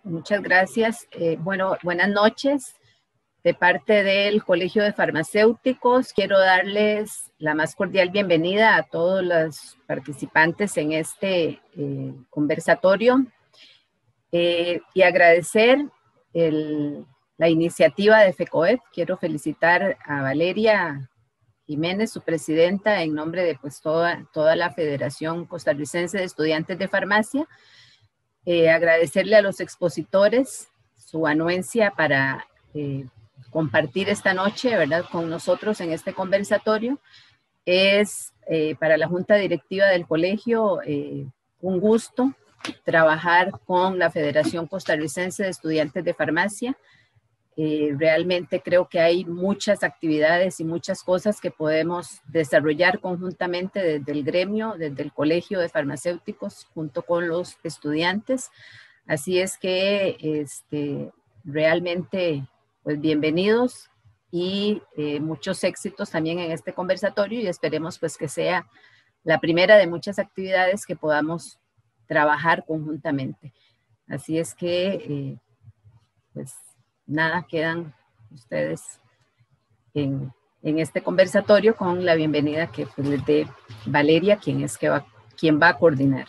Muchas gracias. Bueno, buenas noches. De parte del Colegio de Farmacéuticos, quiero darles la más cordial bienvenida a todos los participantes en este conversatorio y agradecer la iniciativa de FECOEF. Quiero felicitar a Valeria Jiménez, su presidenta, en nombre de pues, toda la Federación Costarricense de Estudiantes de Farmacia. Agradecerle a los expositores su anuencia para compartir esta noche, ¿verdad?, con nosotros en este conversatorio. Es para la Junta Directiva del Colegio un gusto trabajar con la Federación Costarricense de Estudiantes de Farmacia. Realmente creo que hay muchas actividades y muchas cosas que podemos desarrollar conjuntamente desde el gremio, desde el Colegio de Farmacéuticos, junto con los estudiantes. Así es que realmente, pues bienvenidos y muchos éxitos también en este conversatorio, y esperemos pues que sea la primera de muchas actividades que podamos trabajar conjuntamente. Así es que, pues nada, quedan ustedes en este conversatorio con la bienvenida que pues, les dé Valeria, quien va a coordinar.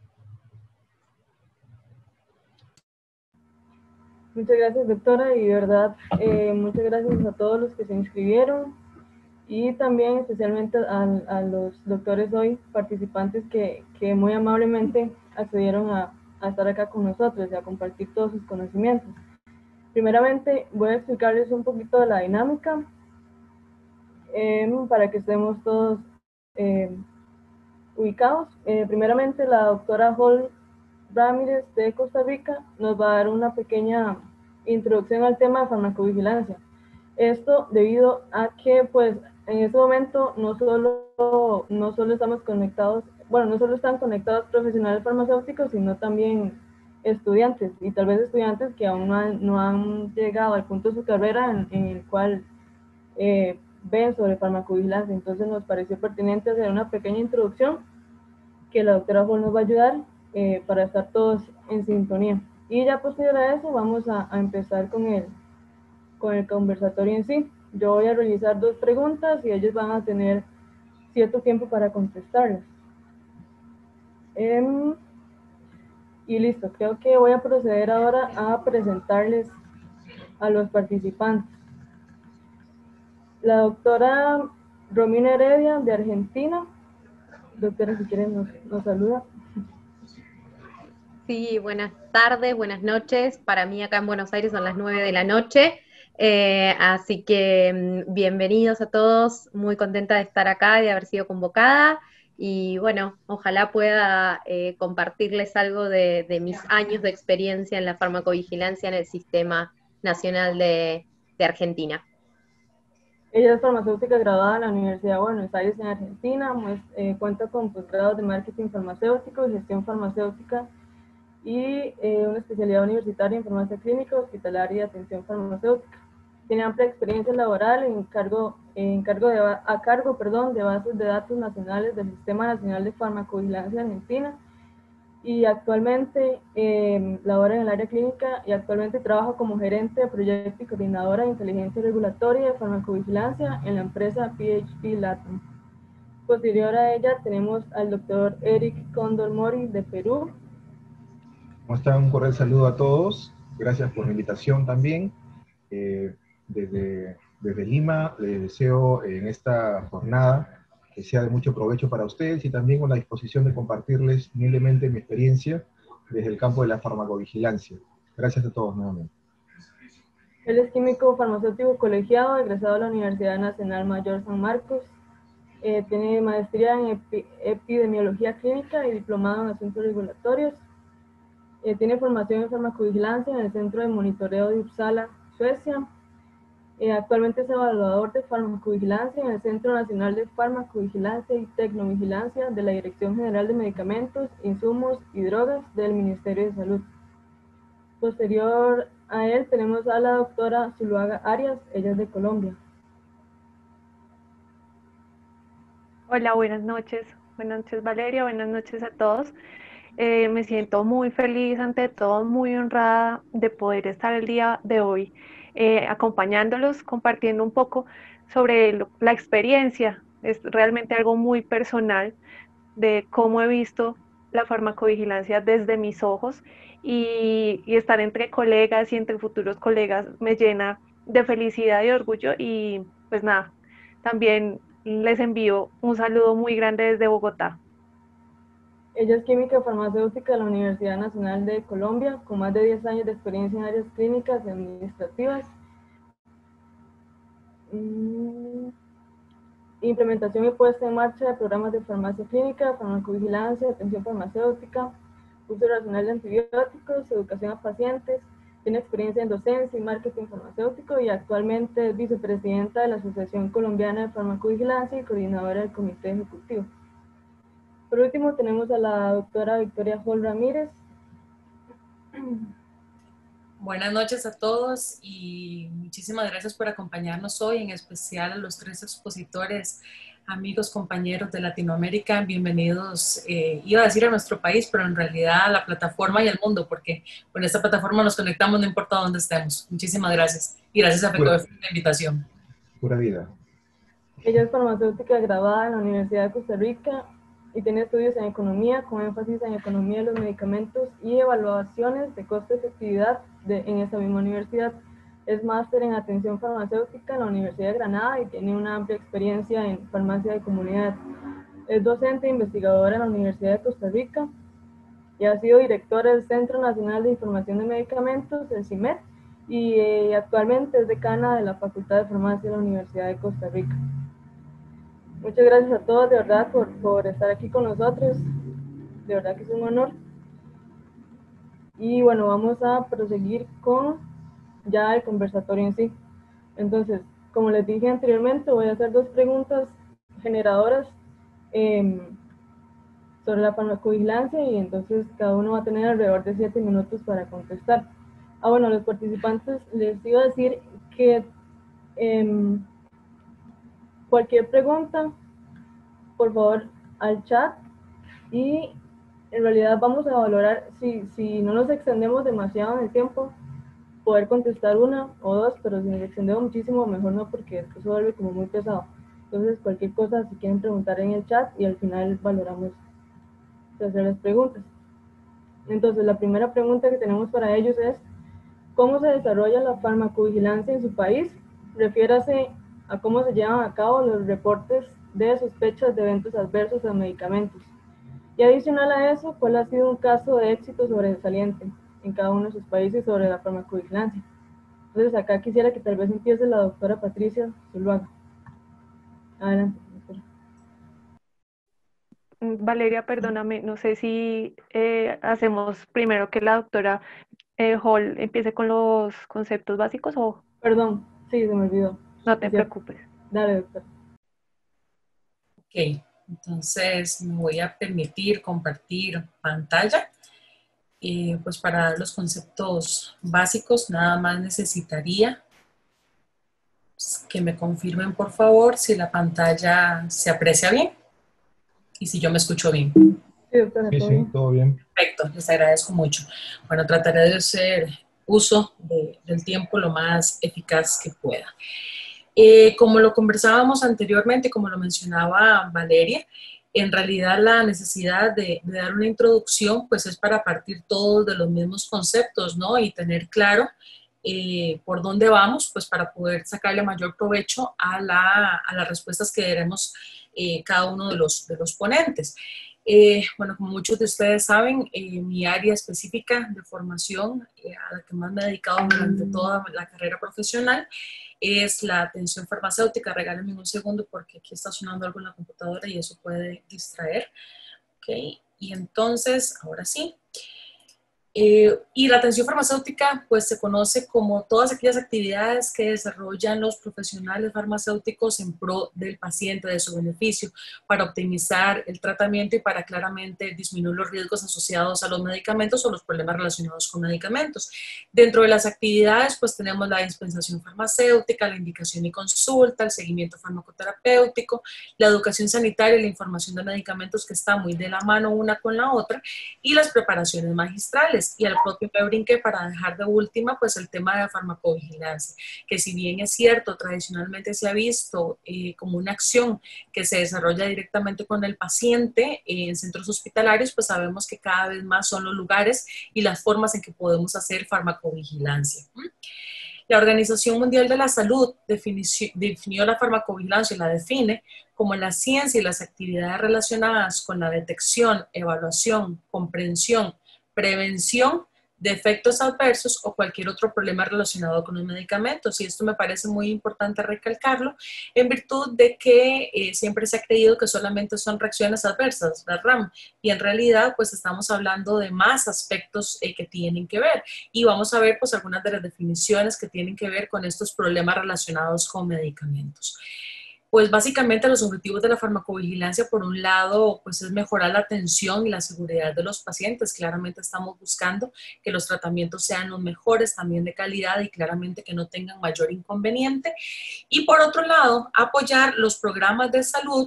Muchas gracias, doctora, y de verdad, muchas gracias a todos los que se inscribieron y también especialmente a los doctores hoy participantes que muy amablemente accedieron a estar acá con nosotros y a compartir todos sus conocimientos. Primeramente voy a explicarles un poquito de la dinámica para que estemos todos ubicados. Primeramente la doctora Hall Ramírez de Costa Rica nos va a dar una pequeña introducción al tema de farmacovigilancia. Esto debido a que pues en este momento no solo estamos conectados, bueno, no solo están conectados profesionales farmacéuticos, sino también estudiantes, y tal vez estudiantes que aún no han llegado al punto de su carrera en el cual ven sobre farmacovigilancia. Entonces nos pareció pertinente hacer una pequeña introducción que la doctora Hall nos va a ayudar para estar todos en sintonía. Y ya posterior a eso vamos a empezar con el conversatorio en sí. Yo voy a realizar 2 preguntas y ellos van a tener cierto tiempo para contestarlas. Y listo, creo que voy a proceder ahora a presentarles a los participantes. La doctora Romina Heredia, de Argentina. Doctora, si quieren nos saluda. Sí, buenas tardes, buenas noches. Para mí acá en Buenos Aires son las 9 de la noche, así que bienvenidos a todos. Muy contenta de estar acá y de haber sido convocada. Y bueno, ojalá pueda compartirles algo de mis años de experiencia en la farmacovigilancia en el Sistema Nacional de Argentina. Ella es farmacéutica graduada en la Universidad de Buenos Aires en Argentina, cuenta con posgrados de marketing farmacéutico y gestión farmacéutica y una especialidad universitaria en farmacia clínica, hospitalaria y atención farmacéutica. Tiene amplia experiencia laboral a cargo de bases de datos nacionales del Sistema Nacional de Farmacovigilancia Argentina, y actualmente labora en el área clínica y actualmente trabaja como gerente de proyecto y coordinadora de inteligencia regulatoria de farmacovigilancia en la empresa PHP Latam. Posterior a ella tenemos al doctor Eric Cóndor Mori de Perú. ¿Cómo están? Un cordial saludo a todos. Gracias por la invitación también. Desde Lima les deseo en esta jornada que sea de mucho provecho para ustedes y también con la disposición de compartirles humildemente mi experiencia desde el campo de la farmacovigilancia. Gracias a todos nuevamente. Él es químico farmacéutico colegiado, egresado de la Universidad Nacional Mayor San Marcos. Tiene maestría en epidemiología clínica y diplomado en asuntos regulatorios. Tiene formación en farmacovigilancia en el Centro de Monitoreo de Uppsala, Suecia. Actualmente es evaluador de farmacovigilancia en el Centro Nacional de Farmacovigilancia y Tecnovigilancia de la Dirección General de Medicamentos, Insumos y Drogas del Ministerio de Salud. Posterior a él tenemos a la doctora Zuluaga Arias, ella es de Colombia. Hola, buenas noches Valeria, buenas noches a todos. Me siento muy feliz, ante todo muy honrada de poder estar el día de hoy acompañándolos, compartiendo un poco sobre la experiencia. Es realmente algo muy personal de cómo he visto la farmacovigilancia desde mis ojos y estar entre colegas y entre futuros colegas me llena de felicidad y orgullo y pues nada, también les envío un saludo muy grande desde Bogotá. Ella es química farmacéutica de la Universidad Nacional de Colombia, con más de 10 años de experiencia en áreas clínicas y administrativas. Implementación y puesta en marcha de programas de farmacia clínica, farmacovigilancia, atención farmacéutica, uso racional de antibióticos, educación a pacientes. Tiene experiencia en docencia y marketing farmacéutico y actualmente es vicepresidenta de la Asociación Colombiana de Farmacovigilancia y coordinadora del Comité Ejecutivo. Por último, tenemos a la doctora Victoria Hall Ramírez. Buenas noches a todos y muchísimas gracias por acompañarnos hoy, en especial a los 3 expositores, amigos, compañeros de Latinoamérica. Bienvenidos, iba a decir a nuestro país, pero en realidad a la plataforma y al mundo, porque con esta plataforma nos conectamos no importa dónde estemos. Muchísimas gracias y gracias a FECODEF por la invitación. Pura vida. Ella es farmacéutica graduada en la Universidad de Costa Rica y tiene estudios en economía, con énfasis en economía de los medicamentos y evaluaciones de costo-efectividad en esa misma universidad. Es máster en atención farmacéutica en la Universidad de Granada y tiene una amplia experiencia en farmacia de comunidad. Es docente e investigadora en la Universidad de Costa Rica y ha sido directora del Centro Nacional de Información de Medicamentos, el CIMED, y actualmente es decana de la Facultad de Farmacia de la Universidad de Costa Rica. Muchas gracias a todos, de verdad, por estar aquí con nosotros. De verdad que es un honor. Y bueno, vamos a proseguir con ya el conversatorio en sí. Entonces, como les dije anteriormente, voy a hacer 2 preguntas generadoras sobre la farmacovigilancia y entonces cada uno va a tener alrededor de 7 minutos para contestar. Bueno, a los participantes les iba a decir que cualquier pregunta, por favor, al chat, y en realidad vamos a valorar si no nos extendemos demasiado en el tiempo, poder contestar 1 o 2, pero si nos extendemos muchísimo, mejor no, porque después se vuelve como muy pesado. Entonces, cualquier cosa, si quieren preguntar en el chat, y al final valoramos hacer las preguntas. Entonces, la primera pregunta que tenemos para ellos es: ¿cómo se desarrolla la farmacovigilancia en su país? Refiérase a cómo se llevan a cabo los reportes de sospechas de eventos adversos a medicamentos. Y adicional a eso, ¿cuál ha sido un caso de éxito sobresaliente en cada uno de sus países sobre la farmacovigilancia? Entonces, acá quisiera que tal vez empiece la doctora Patricia Zuluaga. Adelante, doctora. Valeria, perdóname, no sé si hacemos primero que la doctora Hall empiece con los conceptos básicos o... Perdón, sí, se me olvidó. No te preocupes. Dale, doctora. Ok, entonces me voy a permitir compartir pantalla. Pues para dar los conceptos básicos, nada más necesitaría que me confirmen, por favor, si la pantalla se aprecia bien y si yo me escucho bien. Sí, doctora, Sí, todo bien. Perfecto, les agradezco mucho. Bueno, trataré de hacer uso del tiempo lo más eficaz que pueda. Como lo conversábamos anteriormente, como lo mencionaba Valeria, en realidad la necesidad de dar una introducción pues es para partir todos de los mismos conceptos, ¿no? Y tener claro por dónde vamos, pues para poder sacarle mayor provecho a las respuestas que daremos cada uno de los ponentes. Bueno, como muchos de ustedes saben, mi área específica de formación, a la que más me he dedicado durante toda la carrera profesional, es la atención farmacéutica. Regálenme un segundo porque aquí está sonando algo en la computadora y eso puede distraer. Ok, y entonces, ahora sí. Y la atención farmacéutica pues se conoce como todas aquellas actividades que desarrollan los profesionales farmacéuticos en pro del paciente, de su beneficio, para optimizar el tratamiento y para claramente disminuir los riesgos asociados a los medicamentos o los problemas relacionados con medicamentos. Dentro de las actividades pues tenemos la dispensación farmacéutica, la indicación y consulta, el seguimiento farmacoterapéutico, la educación sanitaria y la información de medicamentos, que está muy de la mano una con la otra, y las preparaciones magistrales. Y al propio me brinqué para dejar de última pues el tema de farmacovigilancia, que si bien es cierto, tradicionalmente se ha visto como una acción que se desarrolla directamente con el paciente en centros hospitalarios, pues sabemos que cada vez más son los lugares y las formas en que podemos hacer farmacovigilancia. La Organización Mundial de la Salud definió la farmacovigilancia y la define como la ciencia y las actividades relacionadas con la detección, evaluación, comprensión, prevención de efectos adversos o cualquier otro problema relacionado con los medicamentos. Y esto me parece muy importante recalcarlo, en virtud de que siempre se ha creído que solamente son reacciones adversas, la RAM, y en realidad pues estamos hablando de más aspectos que tienen que ver. Y vamos a ver pues algunas de las definiciones que tienen que ver con estos problemas relacionados con medicamentos. Pues básicamente los objetivos de la farmacovigilancia, por un lado, pues es mejorar la atención y la seguridad de los pacientes. Claramente estamos buscando que los tratamientos sean los mejores, también de calidad, y claramente que no tengan mayor inconveniente. Y por otro lado, apoyar los programas de salud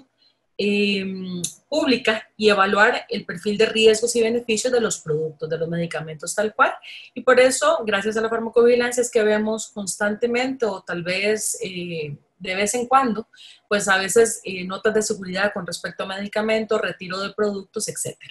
pública y evaluar el perfil de riesgos y beneficios de los productos, de los medicamentos tal cual. Y por eso, gracias a la farmacovigilancia, es que vemos constantemente, o tal vez de vez en cuando, pues a veces notas de seguridad con respecto a medicamentos, retiro de productos, etcétera.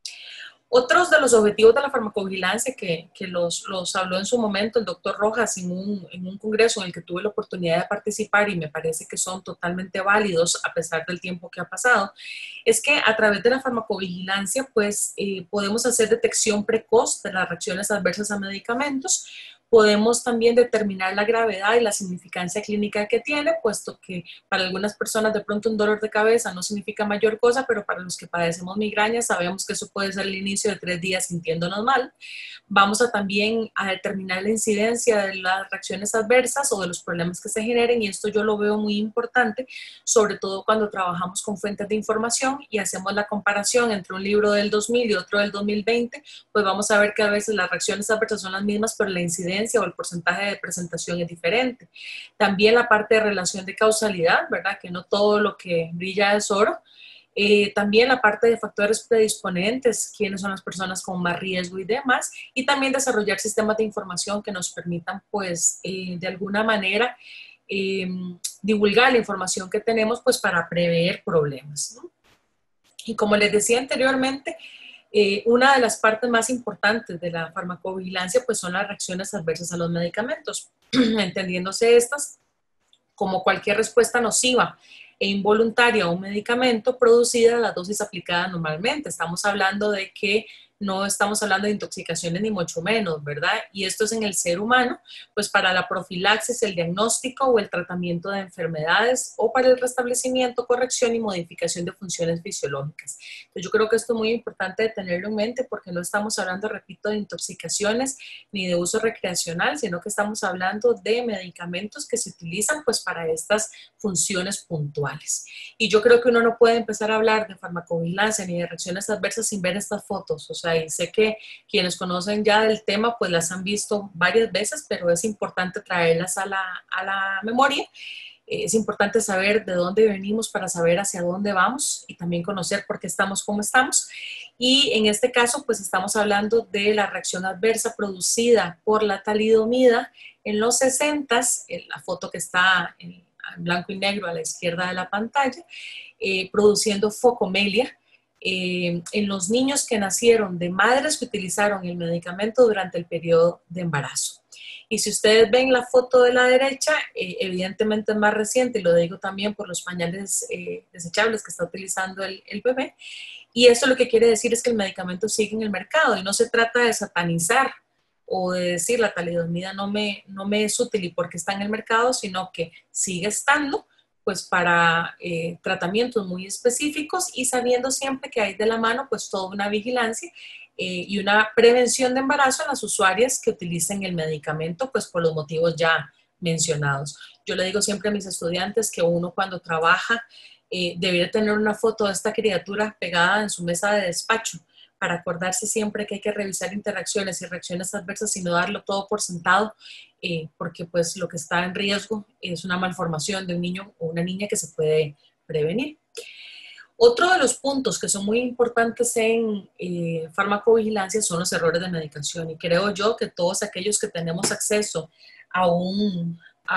Otros de los objetivos de la farmacovigilancia que los habló en su momento el doctor Rojas en un congreso en el que tuve la oportunidad de participar, y me parece que son totalmente válidos a pesar del tiempo que ha pasado, es que a través de la farmacovigilancia pues podemos hacer detección precoz de las reacciones adversas a medicamentos. Podemos también determinar la gravedad y la significancia clínica que tiene, puesto que para algunas personas de pronto un dolor de cabeza no significa mayor cosa, pero para los que padecemos migrañas sabemos que eso puede ser el inicio de 3 días sintiéndonos mal. Vamos a también a determinar la incidencia de las reacciones adversas o de los problemas que se generen, y esto yo lo veo muy importante, sobre todo cuando trabajamos con fuentes de información y hacemos la comparación entre un libro del 2000 y otro del 2020, pues vamos a ver que a veces las reacciones adversas son las mismas, pero la incidencia o el porcentaje de presentación es diferente. También la parte de relación de causalidad, ¿verdad? Que no todo lo que brilla es oro. También la parte de factores predisponentes, quiénes son las personas con más riesgo y demás. Y también desarrollar sistemas de información que nos permitan, pues, de alguna manera, divulgar la información que tenemos, pues, para prever problemas, ¿no? Y como les decía anteriormente, una de las partes más importantes de la farmacovigilancia pues son las reacciones adversas a los medicamentos, entendiéndose estas como cualquier respuesta nociva e involuntaria a un medicamento producida a la dosis aplicada normalmente. Estamos hablando de que no estamos hablando de intoxicaciones ni mucho menos, ¿verdad? Y esto es en el ser humano, pues para la profilaxis, el diagnóstico o el tratamiento de enfermedades, o para el restablecimiento, corrección y modificación de funciones fisiológicas. Entonces yo creo que esto es muy importante de tenerlo en mente, porque no estamos hablando, repito, de intoxicaciones ni de uso recreacional, sino que estamos hablando de medicamentos que se utilizan pues para estas funciones puntuales. Y yo creo que uno no puede empezar a hablar de farmacovigilancia ni de reacciones adversas sin ver estas fotos. O sea, y sé que quienes conocen ya del tema pues las han visto varias veces, pero es importante traerlas a la memoria. Es importante saber de dónde venimos para saber hacia dónde vamos, y también conocer por qué estamos como estamos. Y en este caso pues estamos hablando de la reacción adversa producida por la talidomida en los 60s, la foto que está en blanco y negro a la izquierda de la pantalla, produciendo focomelia en los niños que nacieron de madres que utilizaron el medicamento durante el periodo de embarazo. Y si ustedes ven la foto de la derecha, evidentemente es más reciente, y lo digo también por los pañales desechables que está utilizando el bebé. Y eso lo que quiere decir es que el medicamento sigue en el mercado, y no se trata de satanizar o de decir la talidomida no me es útil y porque está en el mercado, sino que sigue estando pues para tratamientos muy específicos, y sabiendo siempre que hay de la mano pues toda una vigilancia y una prevención de embarazo en las usuarias que utilicen el medicamento, pues por los motivos ya mencionados. Yo le digo siempre a mis estudiantes que uno cuando trabaja debería tener una foto de esta criatura pegada en su mesa de despacho para acordarse siempre que hay que revisar interacciones y reacciones adversas y no darlo todo por sentado, porque pues lo que está en riesgo es una malformación de un niño o una niña que se puede prevenir. Otro de los puntos que son muy importantes en farmacovigilancia son los errores de medicación, y creo yo que todos aquellos que tenemos acceso a un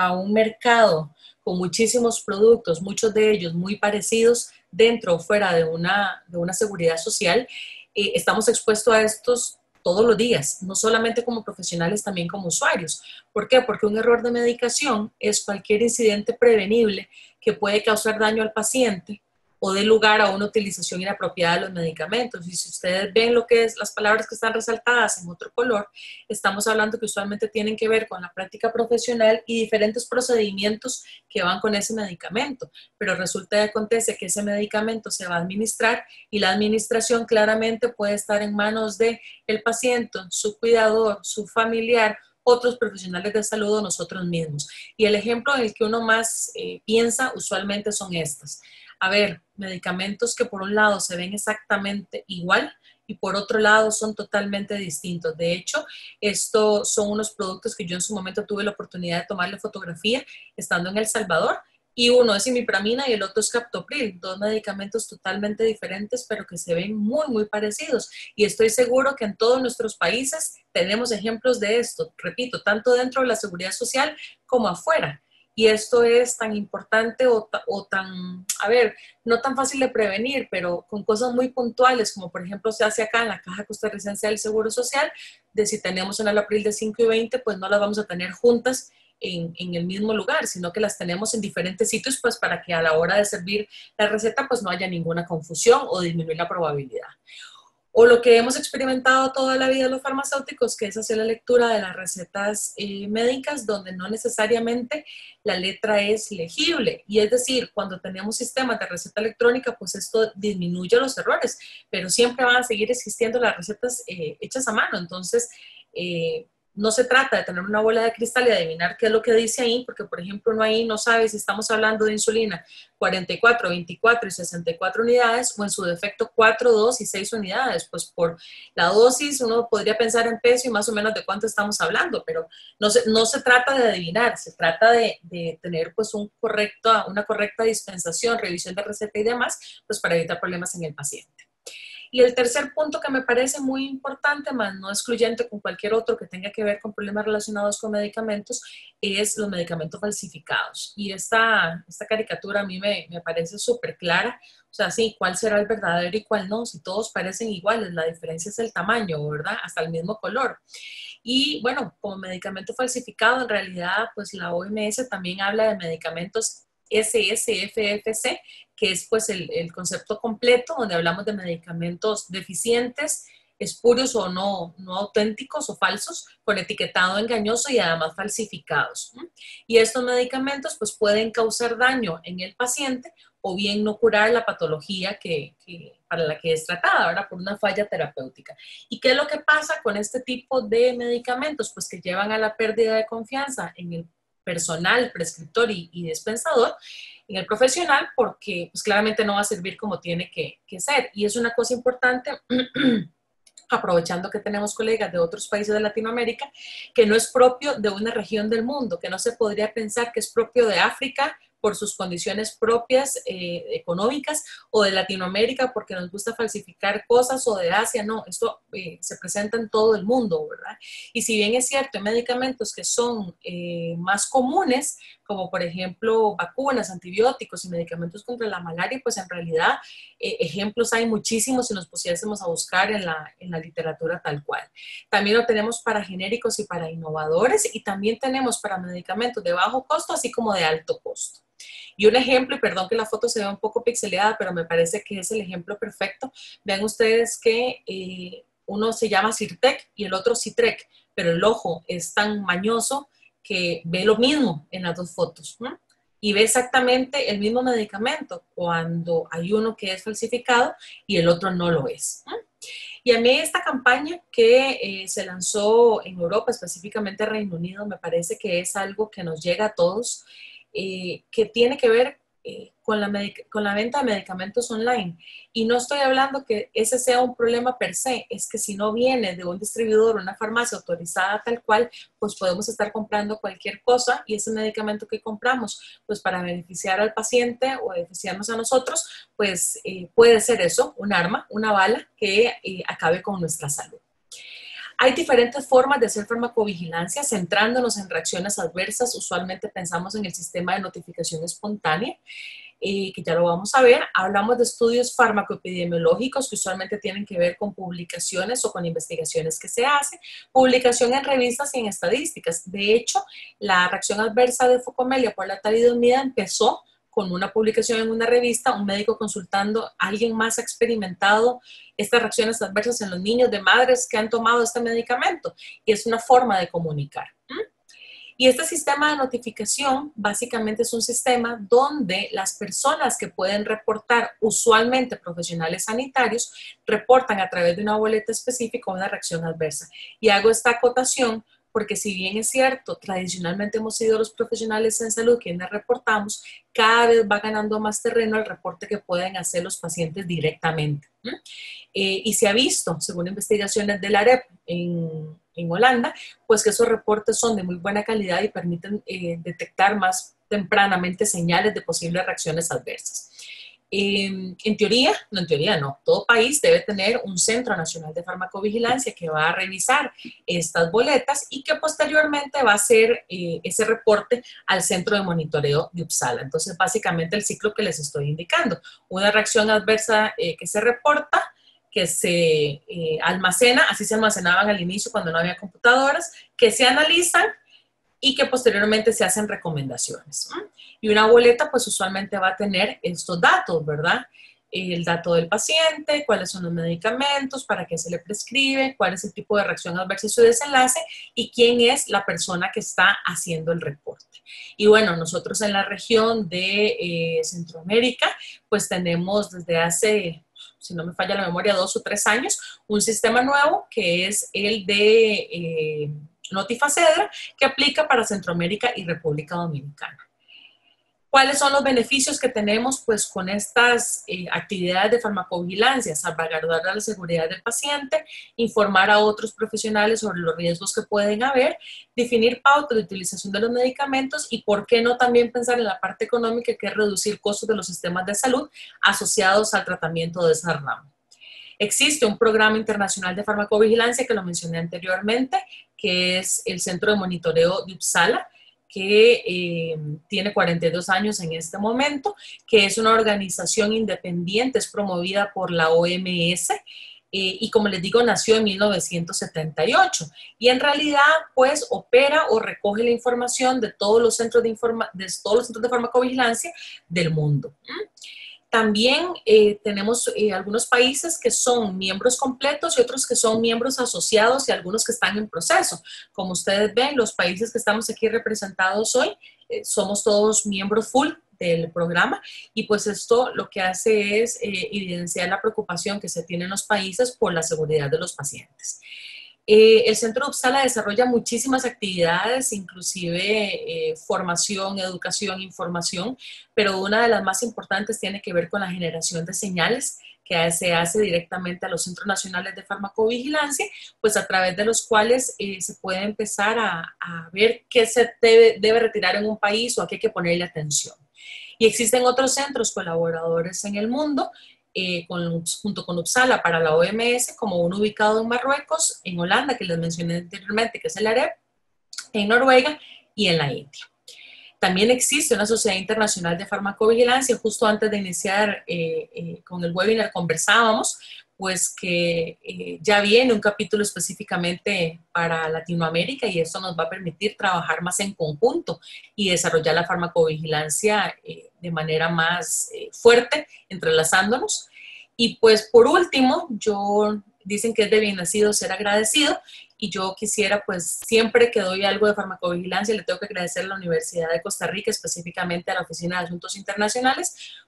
mercado con muchísimos productos, muchos de ellos muy parecidos dentro o fuera de una seguridad social, estamos expuestos a estos todos los días, no solamente como profesionales, también como usuarios. ¿Por qué? Porque un error de medicación es cualquier incidente prevenible que puede causar daño al paciente o dé lugar a una utilización inapropiada de los medicamentos. Y si ustedes ven lo que es las palabras que están resaltadas en otro color, estamos hablando que usualmente tienen que ver con la práctica profesional y diferentes procedimientos que van con ese medicamento. Pero resulta y acontece que ese medicamento se va a administrar y la administración claramente puede estar en manos del paciente, su cuidador, su familiar, otros profesionales de salud o nosotros mismos. Y el ejemplo en el que uno más piensa usualmente son estas. A ver, medicamentos que por un lado se ven exactamente igual y por otro lado son totalmente distintos. De hecho, estos son unos productos que yo en su momento tuve la oportunidad de tomarle fotografía estando en El Salvador, y uno es imipramina y el otro es captopril, dos medicamentos totalmente diferentes pero que se ven muy, muy parecidos. Y estoy seguro que en todos nuestros países tenemos ejemplos de esto, repito, tanto dentro de la seguridad social como afuera. Y esto es tan importante o tan, a ver, no tan fácil de prevenir, pero con cosas muy puntuales, como por ejemplo se hace acá en la Caja Costarricense del Seguro Social, de si tenemos en el abril de 5 y 20, pues no las vamos a tener juntas en el mismo lugar, sino que las tenemos en diferentes sitios, pues para que a la hora de servir la receta, pues no haya ninguna confusión o disminuir la probabilidad. O lo que hemos experimentado toda la vida los farmacéuticos, que es hacer la lectura de las recetas médicas, donde no necesariamente la letra es legible. Y es decir, cuando tenemos sistemas de receta electrónica, pues esto disminuye los errores, pero siempre van a seguir existiendo las recetas hechas a mano. Entonces, no se trata de tener una bola de cristal y adivinar qué es lo que dice ahí, porque por ejemplo uno ahí no sabe si estamos hablando de insulina 44, 24 y 64 unidades o en su defecto 4, 2 y 6 unidades. Pues por la dosis uno podría pensar en peso y más o menos de cuánto estamos hablando, pero no se trata de adivinar, se trata de tener pues una correcta dispensación, revisión de receta y demás, pues para evitar problemas en el paciente. Y el tercer punto que me parece muy importante, más no excluyente con cualquier otro que tenga que ver con problemas relacionados con medicamentos, es los medicamentos falsificados. Y esta caricatura a mí me parece súper clara. O sea, sí, ¿cuál será el verdadero y cuál no? Si todos parecen iguales, la diferencia es el tamaño, ¿verdad? Hasta el mismo color. Y bueno, como medicamento falsificado, en realidad, pues la OMS también habla de medicamentos SSFFC, que es pues el concepto completo, donde hablamos de medicamentos deficientes, espurios o no auténticos o falsos, con etiquetado engañoso y además falsificados. Y estos medicamentos pues pueden causar daño en el paciente o bien no curar la patología para la que es tratada, ¿verdad? Por una falla terapéutica. ¿Y qué es lo que pasa con este tipo de medicamentos? Pues que llevan a la pérdida de confianza en el personal, prescriptor y dispensador, en el profesional, porque pues claramente no va a servir como tiene que ser. Y es una cosa importante, aprovechando que tenemos colegas de otros países de Latinoamérica, que no es propio de una región del mundo, que no se podría pensar que es propio de África por sus condiciones propias económicas, o de Latinoamérica porque nos gusta falsificar cosas, o de Asia. No, esto se presenta en todo el mundo, ¿verdad? Y si bien es cierto, hay medicamentos que son más comunes, como por ejemplo vacunas, antibióticos y medicamentos contra la malaria, pues en realidad ejemplos hay muchísimos si nos pusiésemos a buscar en la literatura tal cual. También lo tenemos para genéricos y para innovadores, y también tenemos para medicamentos de bajo costo, así como de alto costo. Y un ejemplo, y perdón que la foto se vea un poco pixeleada, pero me parece que es el ejemplo perfecto. Vean ustedes que uno se llama Sirtec y el otro Citrec, pero el ojo es tan mañoso que ve lo mismo en las dos fotos, ¿no? Y ve exactamente el mismo medicamento cuando hay uno que es falsificado y el otro no lo es, ¿no? Y a mí esta campaña que se lanzó en Europa, específicamente Reino Unido, me parece que es algo que nos llega a todos, que tiene que ver con la venta de medicamentos online. Y no estoy hablando que ese sea un problema per se, es que si no viene de un distribuidor, una farmacia autorizada tal cual, pues podemos estar comprando cualquier cosa y ese medicamento que compramos, pues para beneficiar al paciente o beneficiarnos a nosotros, pues puede ser eso, un arma, una bala que acabe con nuestra salud. Hay diferentes formas de hacer farmacovigilancia, centrándonos en reacciones adversas. Usualmente pensamos en el sistema de notificación espontánea, que ya lo vamos a ver. Hablamos de estudios farmacoepidemiológicos que usualmente tienen que ver con publicaciones o con investigaciones que se hacen, publicación en revistas y en estadísticas. De hecho, la reacción adversa de focomelia por la talidomida empezó con una publicación en una revista, un médico consultando a alguien más experimentado estas reacciones adversas en los niños de madres que han tomado este medicamento, y es una forma de comunicar. Y este sistema de notificación básicamente es un sistema donde las personas que pueden reportar, usualmente profesionales sanitarios, reportan a través de una boleta específica una reacción adversa. Y hago esta acotación porque si bien es cierto, tradicionalmente hemos sido los profesionales en salud quienes reportamos, cada vez va ganando más terreno el reporte que pueden hacer los pacientes directamente. Y se ha visto, según investigaciones de la AREP en Holanda, pues que esos reportes son de muy buena calidad y permiten detectar más tempranamente señales de posibles reacciones adversas. En teoría, no, todo país debe tener un Centro Nacional de Farmacovigilancia que va a revisar estas boletas y que posteriormente va a hacer ese reporte al Centro de Monitoreo de Uppsala. Entonces, básicamente el ciclo que les estoy indicando. Una reacción adversa que se reporta, que se almacena, así se almacenaban al inicio cuando no había computadoras, que se analizan y que posteriormente se hacen recomendaciones. Y una boleta pues usualmente va a tener estos datos, ¿verdad? El dato del paciente, cuáles son los medicamentos, para qué se le prescribe, cuál es el tipo de reacción adversa y su desenlace, y quién es la persona que está haciendo el reporte. Y bueno, nosotros en la región de Centroamérica, pues tenemos desde hace, si no me falla la memoria, 2 o 3 años, un sistema nuevo que es el de Notifacedra, que aplica para Centroamérica y República Dominicana. ¿Cuáles son los beneficios que tenemos pues con estas actividades de farmacovigilancia? Salvaguardar la seguridad del paciente, informar a otros profesionales sobre los riesgos que pueden haber, definir pautas de utilización de los medicamentos y por qué no también pensar en la parte económica, que es reducir costos de los sistemas de salud asociados al tratamiento de esa rama. Existe un programa internacional de farmacovigilancia que lo mencioné anteriormente, que es el Centro de Monitoreo de Uppsala, que tiene 42 años en este momento, que es una organización independiente, es promovida por la OMS, y como les digo, nació en 1978. Y en realidad, pues, opera o recoge la información de todos los centros de farmacovigilancia del mundo. También tenemos algunos países que son miembros completos y otros que son miembros asociados y algunos que están en proceso. Como ustedes ven, los países que estamos aquí representados hoy, somos todos miembros full del programa, y pues esto lo que hace es evidenciar la preocupación que se tiene en los países por la seguridad de los pacientes. El Centro de Uppsala desarrolla muchísimas actividades, inclusive formación, educación, información, pero una de las más importantes tiene que ver con la generación de señales que se hace directamente a los Centros Nacionales de Farmacovigilancia, pues a través de los cuales se puede empezar a ver qué se debe retirar en un país o a qué hay que ponerle atención. Y existen otros centros colaboradores en el mundo, junto con Uppsala para la OMS, como uno ubicado en Marruecos, en Holanda, que les mencioné anteriormente, que es el AREP, en Noruega y en la India. También existe una Sociedad Internacional de Farmacovigilancia. Justo antes de iniciar con el webinar conversábamos, pues que ya viene un capítulo específicamente para Latinoamérica, y esto nos va a permitir trabajar más en conjunto y desarrollar la farmacovigilancia de manera más fuerte, entrelazándonos. Y pues por último, dicen que es de bien nacido ser agradecido, y yo quisiera, pues siempre que doy algo de farmacovigilancia, le tengo que agradecer a la Universidad de Costa Rica, específicamente a la Oficina de Asuntos Internacionales,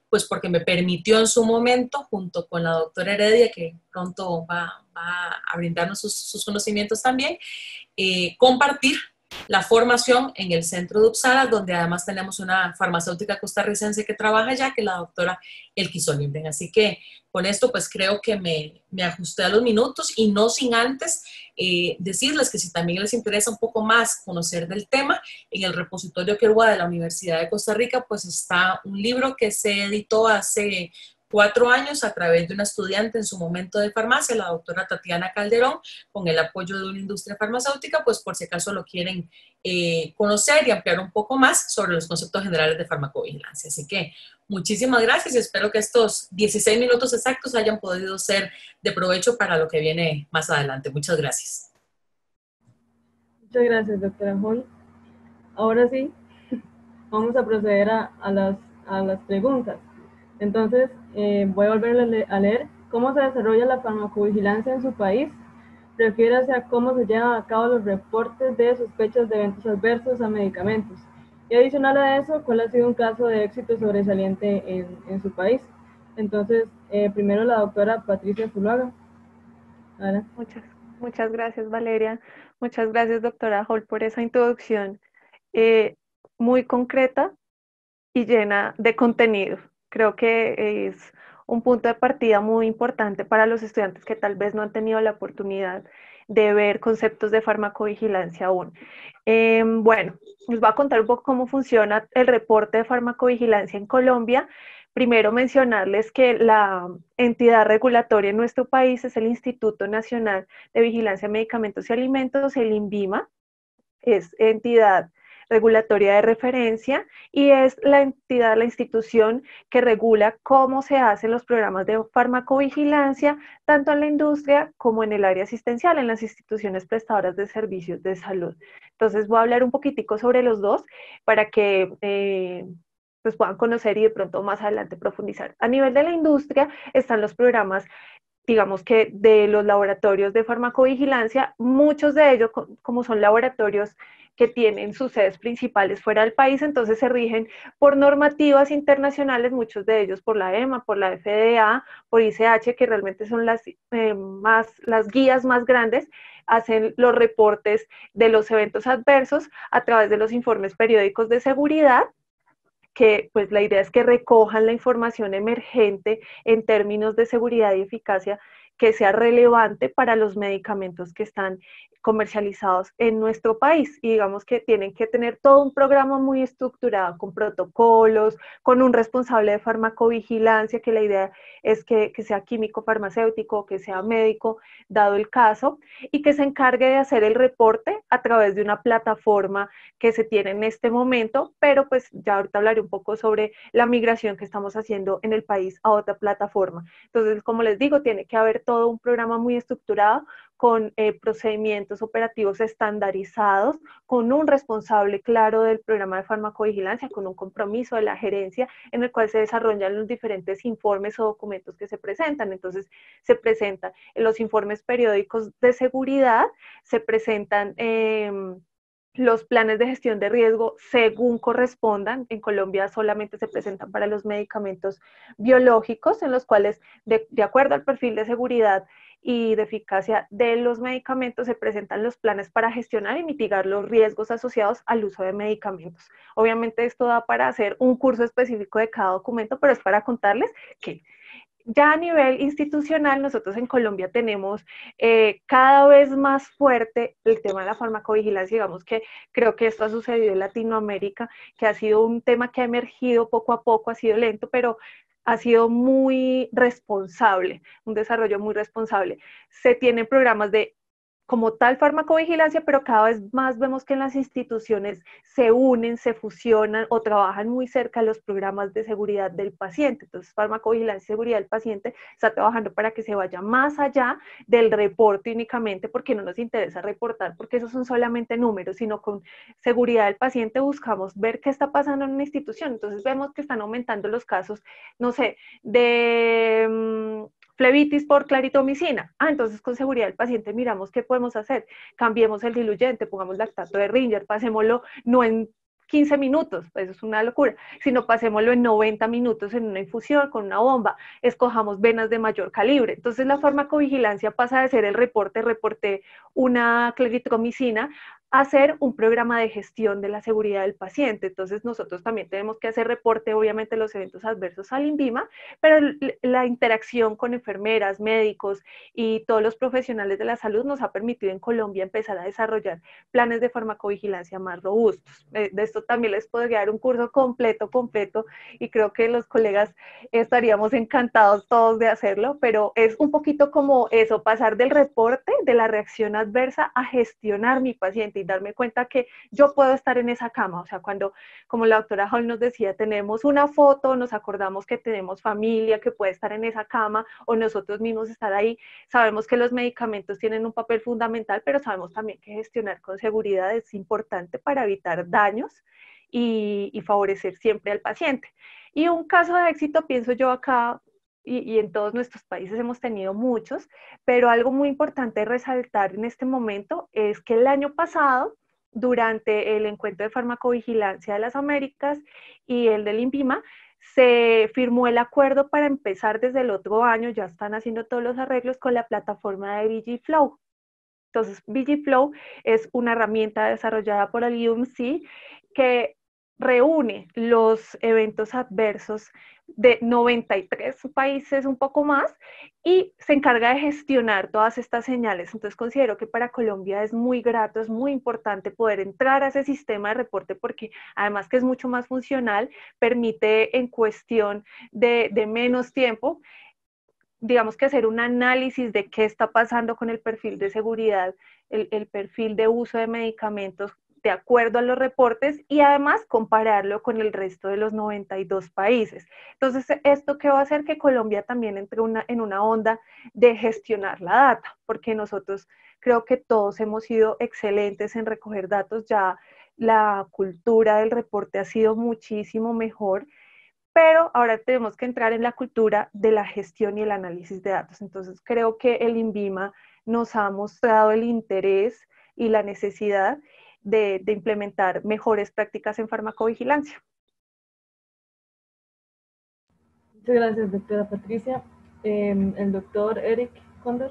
pues porque me permitió en su momento, junto con la doctora Heredia, que pronto va a brindarnos sus conocimientos también, compartir la formación en el centro de Uppsala, donde además tenemos una farmacéutica costarricense que trabaja allá, que es la doctora Elki Solimden. Así que con esto pues creo que me ajusté a los minutos, y no sin antes decirles que si también les interesa un poco más conocer del tema, en el repositorio Querua de la Universidad de Costa Rica pues está un libro que se editó hace 4 años a través de una estudiante en su momento de farmacia, la doctora Tatiana Calderón, con el apoyo de una industria farmacéutica, pues por si acaso lo quieren conocer y ampliar un poco más sobre los conceptos generales de farmacovigilancia. Así que muchísimas gracias, y espero que estos 16 minutos exactos hayan podido ser de provecho para lo que viene más adelante. Muchas gracias. Muchas gracias, doctora Hall. Ahora sí, vamos a proceder a las preguntas. Entonces, voy a volver a leer. ¿Cómo se desarrolla la farmacovigilancia en su país? Refiérase a cómo se llevan a cabo los reportes de sospechas de eventos adversos a medicamentos. Y adicional a eso, ¿cuál ha sido un caso de éxito sobresaliente en su país? Entonces, primero la doctora Patricia Zuluaga. Muchas gracias, Valeria. Muchas gracias, doctora Hall, por esa introducción muy concreta y llena de contenido. Creo que es un punto de partida muy importante para los estudiantes que tal vez no han tenido la oportunidad de ver conceptos de farmacovigilancia aún. Bueno, les voy a contar un poco cómo funciona el reporte de farmacovigilancia en Colombia. Primero mencionarles que la entidad regulatoria en nuestro país es el Instituto Nacional de Vigilancia de Medicamentos y Alimentos, el INVIMA, es entidad regulatoria de referencia y es la entidad, la institución que regula cómo se hacen los programas de farmacovigilancia, tanto en la industria como en el área asistencial, en las instituciones prestadoras de servicios de salud. Entonces voy a hablar un poquitico sobre los dos para que pues puedan conocer y de pronto más adelante profundizar. A nivel de la industria están los programas, digamos que de los laboratorios de farmacovigilancia, muchos de ellos, como son laboratorios que tienen sus sedes principales fuera del país, entonces se rigen por normativas internacionales, muchos de ellos por la EMA, por la FDA, por ICH, que realmente son las guías más grandes, hacen los reportes de los eventos adversos a través de los informes periódicos de seguridad, que pues la idea es que recojan la información emergente en términos de seguridad y eficacia que sea relevante para los medicamentos que están comercializados en nuestro país, y digamos que tienen que tener todo un programa muy estructurado con protocolos, con un responsable de farmacovigilancia, que la idea es que sea químico farmacéutico, que sea médico, dado el caso, y que se encargue de hacer el reporte a través de una plataforma que se tiene en este momento, pero pues ya ahorita hablaré un poco sobre la migración que estamos haciendo en el país a otra plataforma. Entonces, como les digo, tiene que haber todo un programa muy estructurado con procedimientos operativos estandarizados, con un responsable claro del programa de farmacovigilancia, con un compromiso de la gerencia en el cual se desarrollan los diferentes informes o documentos que se presentan. Entonces, se presentan los informes periódicos de seguridad, se presentan los planes de gestión de riesgo según correspondan. En Colombia solamente se presentan para los medicamentos biológicos, en los cuales, de acuerdo al perfil de seguridad y de eficacia de los medicamentos, se presentan los planes para gestionar y mitigar los riesgos asociados al uso de medicamentos. Obviamente esto da para hacer un curso específico de cada documento, pero es para contarles que ya a nivel institucional, nosotros en Colombia tenemos cada vez más fuerte el tema de la farmacovigilancia. Digamos que creo que esto ha sucedido en Latinoamérica, que ha sido un tema que ha emergido poco a poco, ha sido lento, pero ha sido muy responsable, un desarrollo muy responsable. Se tienen programas de como tal farmacovigilancia, pero cada vez más vemos que en las instituciones se unen, se fusionan o trabajan muy cerca de los programas de seguridad del paciente. Entonces, farmacovigilancia y seguridad del paciente está trabajando para que se vaya más allá del reporte únicamente, porque no nos interesa reportar, porque esos son solamente números, sino con seguridad del paciente buscamos ver qué está pasando en una institución. Entonces, vemos que están aumentando los casos, no sé, de flebitis por claritomicina. Entonces con seguridad del paciente miramos qué podemos hacer. Cambiemos el diluyente, pongamos lactato de Ringer, pasémoslo no en 15 minutos, pues eso es una locura, sino pasémoslo en 90 minutos en una infusión con una bomba, escojamos venas de mayor calibre. Entonces la farmacovigilancia pasa de ser el reporté una claritromicina, hacer un programa de gestión de la seguridad del paciente. Entonces nosotros también tenemos que hacer reporte, obviamente, los eventos adversos al INVIMA, pero la interacción con enfermeras, médicos y todos los profesionales de la salud nos ha permitido en Colombia empezar a desarrollar planes de farmacovigilancia más robustos. De esto también les podría dar un curso completo, y creo que los colegas estaríamos encantados todos de hacerlo, pero es un poquito como eso, pasar del reporte, de la reacción adversa, a gestionar mi paciente y darme cuenta que yo puedo estar en esa cama. O sea, cuando, como la doctora Hall nos decía, tenemos una foto, nos acordamos que tenemos familia que puede estar en esa cama, o nosotros mismos estar ahí, sabemos que los medicamentos tienen un papel fundamental, pero sabemos también que gestionar con seguridad es importante para evitar daños y favorecer siempre al paciente. Y un caso de éxito, pienso yo acá, y en todos nuestros países hemos tenido muchos, pero algo muy importante resaltar en este momento es que el año pasado, durante el encuentro de farmacovigilancia de las Américas y el del INVIMA, se firmó el acuerdo para empezar desde el otro año, ya están haciendo todos los arreglos con la plataforma de VG-Flow. Entonces, VG-Flow es una herramienta desarrollada por el UMC que reúne los eventos adversos de 93 países, un poco más, y se encarga de gestionar todas estas señales. Entonces considero que para Colombia es muy grato, es muy importante poder entrar a ese sistema de reporte, porque además que es mucho más funcional, permite en cuestión de menos tiempo, digamos que hacer un análisis de qué está pasando con el perfil de seguridad, el perfil de uso de medicamentos de acuerdo a los reportes, y además compararlo con el resto de los 92 países. Entonces, ¿esto qué va a hacer? Que Colombia también entre en una onda de gestionar la data, porque nosotros creo que todos hemos sido excelentes en recoger datos, ya la cultura del reporte ha sido muchísimo mejor, pero ahora tenemos que entrar en la cultura de la gestión y el análisis de datos. Entonces, creo que el INVIMA nos ha mostrado el interés y la necesidad de implementar mejores prácticas en farmacovigilancia. Muchas gracias, doctora Patricia. El doctor Eric Cóndor.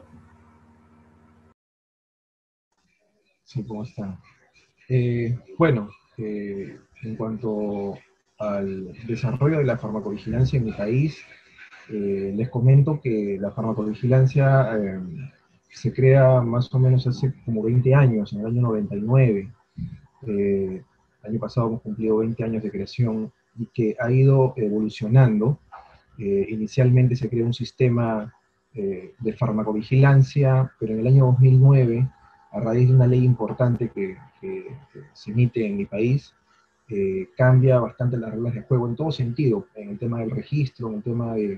Sí, ¿cómo están? Bueno, en cuanto al desarrollo de la farmacovigilancia en mi país, les comento que la farmacovigilancia se crea más o menos hace como 20 años, en el año 99. El año pasado hemos cumplido 20 años de creación y que ha ido evolucionando. Inicialmente se creó un sistema de farmacovigilancia, pero en el año 2009, a raíz de una ley importante que se emite en mi país, cambia bastante las reglas de juego en todo sentido, en el tema del registro, en el tema de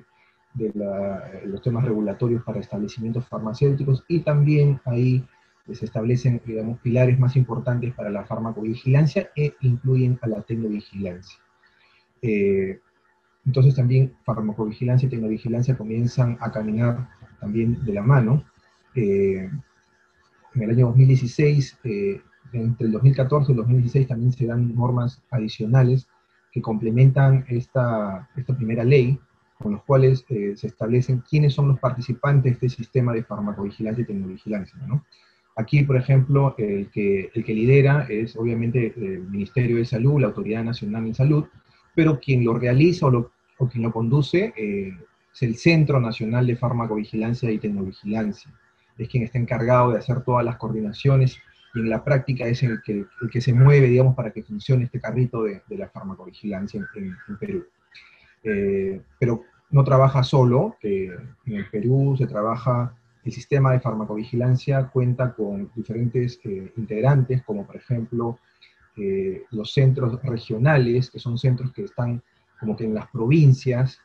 los temas regulatorios para establecimientos farmacéuticos, y también ahí se establecen, digamos, pilares más importantes para la farmacovigilancia e incluyen a la tecnovigilancia. Entonces también farmacovigilancia y tecnovigilancia comienzan a caminar también de la mano. En el año 2016, entre el 2014 y el 2016 también se dan normas adicionales que complementan esta primera ley, con los cuales se establecen quiénes son los participantes de este sistema de farmacovigilancia y tecnovigilancia, ¿no? Aquí, por ejemplo, el que lidera es obviamente el Ministerio de Salud, la Autoridad Nacional de Salud, pero quien lo realiza o quien lo conduce es el Centro Nacional de Farmacovigilancia y Tecnovigilancia. Es quien está encargado de hacer todas las coordinaciones, y en la práctica es el que se mueve, digamos, para que funcione este carrito de la farmacovigilancia en Perú. Pero no trabaja solo, en el Perú se trabaja, el sistema de farmacovigilancia cuenta con diferentes integrantes, como por ejemplo los centros regionales, que son centros que están como que en las provincias.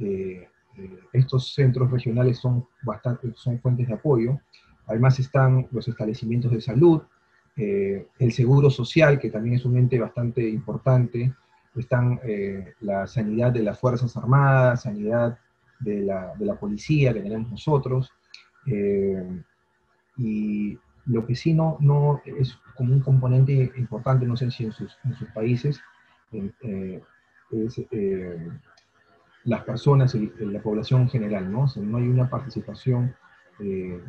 Estos centros regionales son fuentes de apoyo. Además están los establecimientos de salud, el seguro social, que también es un ente bastante importante. Están la sanidad de las Fuerzas Armadas, sanidad de la policía que tenemos nosotros, y Lo que sí no es como un componente importante, no sé si en sus países, es las personas, la población en general, ¿no? O sea, no hay una participación eh,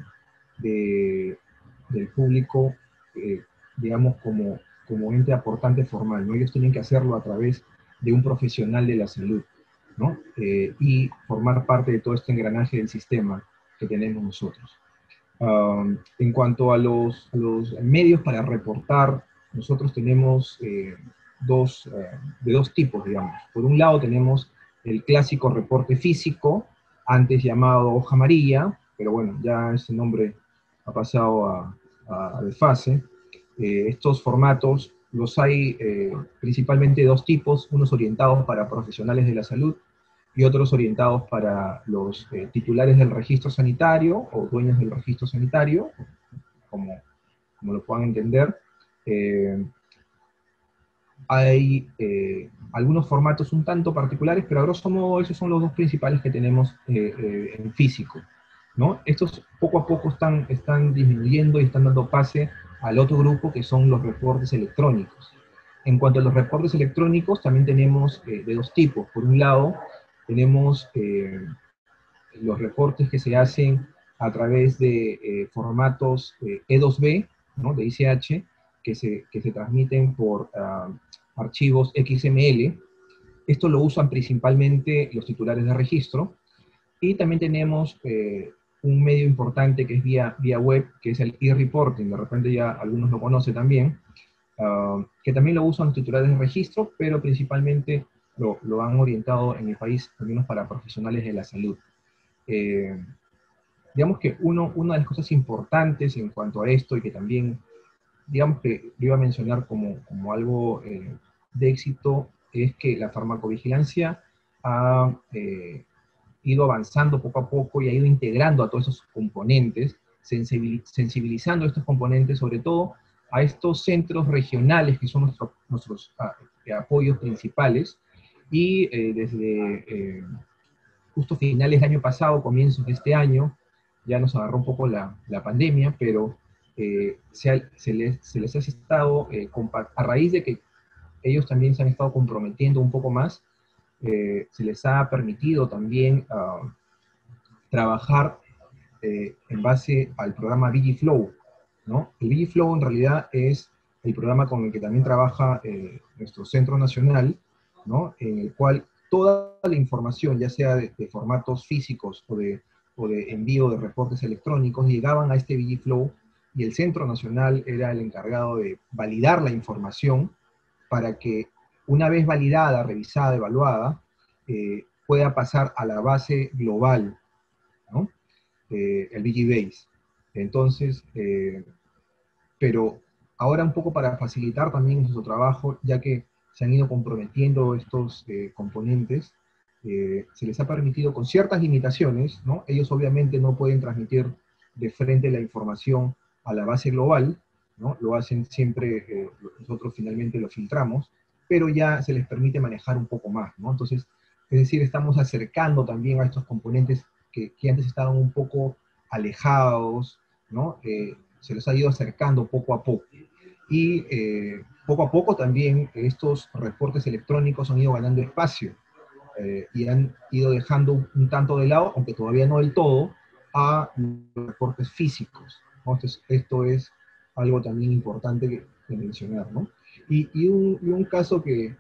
del público, eh, digamos, como ente aportante formal, ¿no? Ellos tienen que hacerlo a través de un profesional de la salud, ¿no? Y formar parte de todo este engranaje del sistema que tenemos nosotros. En cuanto a los medios para reportar, nosotros tenemos de dos tipos, digamos. Por un lado tenemos el clásico reporte físico, antes llamado hoja amarilla, pero bueno, ya ese nombre ha pasado a desfase. Estos formatos los hay principalmente de dos tipos, unos orientados para profesionales de la salud y otros orientados para los titulares del registro sanitario o dueños del registro sanitario, como lo puedan entender. Hay algunos formatos un tanto particulares, pero a grosso modo esos son los dos principales que tenemos en físico, ¿no? Estos poco a poco están disminuyendo y están dando pase al otro grupo que son los reportes electrónicos. En cuanto a los reportes electrónicos, también tenemos de dos tipos. Por un lado, tenemos los reportes que se hacen a través de formatos E2B, ¿no? De ICH, que se transmiten por archivos XML. Esto lo usan principalmente los titulares de registro. Y también tenemos un medio importante que es vía web, que es el e-reporting. De repente ya algunos lo conocen también, que también lo usan los titulares de registro, pero principalmente lo han orientado en el país, al menos para profesionales de la salud. Digamos que una de las cosas importantes en cuanto a esto, y que también, digamos que lo iba a mencionar como algo de éxito, es que la farmacovigilancia ha ido avanzando poco a poco y ha ido integrando a todos esos componentes, sensibilizando a estos componentes, sobre todo a estos centros regionales que son nuestros apoyos principales, y desde justo finales del año pasado, comienzos de este año, ya nos agarró un poco la pandemia, pero se les ha estado, a raíz de que ellos también se han estado comprometiendo un poco más, se les ha permitido también trabajar en base al programa VigiFlow, ¿no? El VigiFlow en realidad es el programa con el que también trabaja nuestro Centro Nacional, ¿no? En el cual toda la información, ya sea de formatos físicos o de envío de reportes electrónicos, llegaban a este VigiFlow, y el Centro Nacional era el encargado de validar la información para que, una vez validada, revisada, evaluada, pueda pasar a la base global, ¿no? El VigiBase. Entonces, pero ahora un poco para facilitar también nuestro trabajo, ya que se han ido comprometiendo estos componentes, se les ha permitido con ciertas limitaciones, ¿no? Ellos obviamente no pueden transmitir de frente la información a la base global, ¿no? Lo hacen siempre, nosotros finalmente lo filtramos, pero ya se les permite manejar un poco más, ¿no? Entonces, es decir, estamos acercando también a estos componentes que antes estaban un poco alejados, ¿no? Se los ha ido acercando poco a poco. Y poco a poco también estos reportes electrónicos han ido ganando espacio y han ido dejando un tanto de lado, aunque todavía no del todo, a los reportes físicos, ¿no? Entonces, esto es algo también importante que mencionar, ¿no? Y un caso que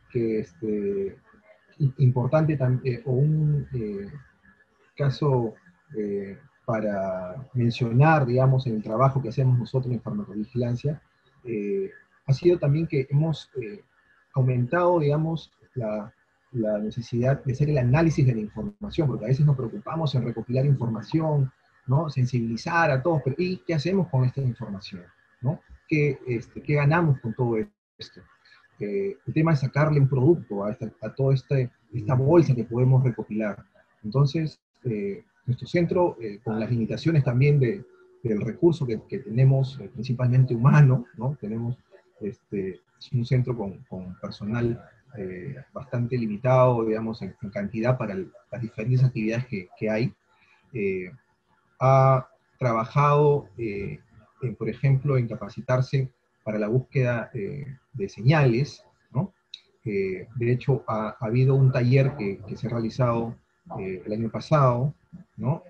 importante también, o un caso para mencionar, digamos, en el trabajo que hacemos nosotros en farmacovigilancia, ha sido también que hemos aumentado, digamos, la necesidad de hacer el análisis de la información, porque a veces nos preocupamos en recopilar información, ¿no? Sensibilizar a todos, pero ¿y qué hacemos con esta información? ¿No? ¿Qué ganamos con todo esto? El tema es sacarle un producto a toda esta bolsa que podemos recopilar. Entonces, nuestro centro, con las limitaciones también del recurso que tenemos, principalmente humano, ¿no? Tenemos un centro con personal bastante limitado, digamos, en cantidad para las diferentes actividades que hay. Ha trabajado por ejemplo, en capacitarse para la búsqueda de señales, ¿no? De hecho, ha habido un taller que se ha realizado el año pasado, ¿no?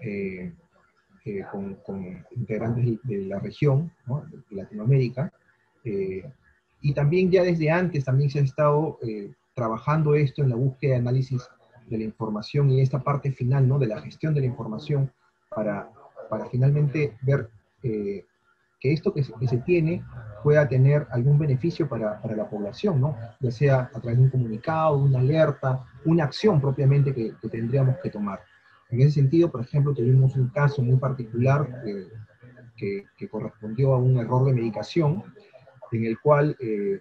Con integrantes de la región, ¿no? De Latinoamérica, y también ya desde antes también se ha estado trabajando esto en la búsqueda y análisis de la información y esta parte final, ¿no? De la gestión de la información para finalmente ver que esto que se tiene pueda tener algún beneficio para la población, ¿no? Ya sea a través de un comunicado, una alerta, una acción propiamente que tendríamos que tomar. En ese sentido, por ejemplo, tuvimos un caso muy particular que correspondió a un error de medicación, en el cual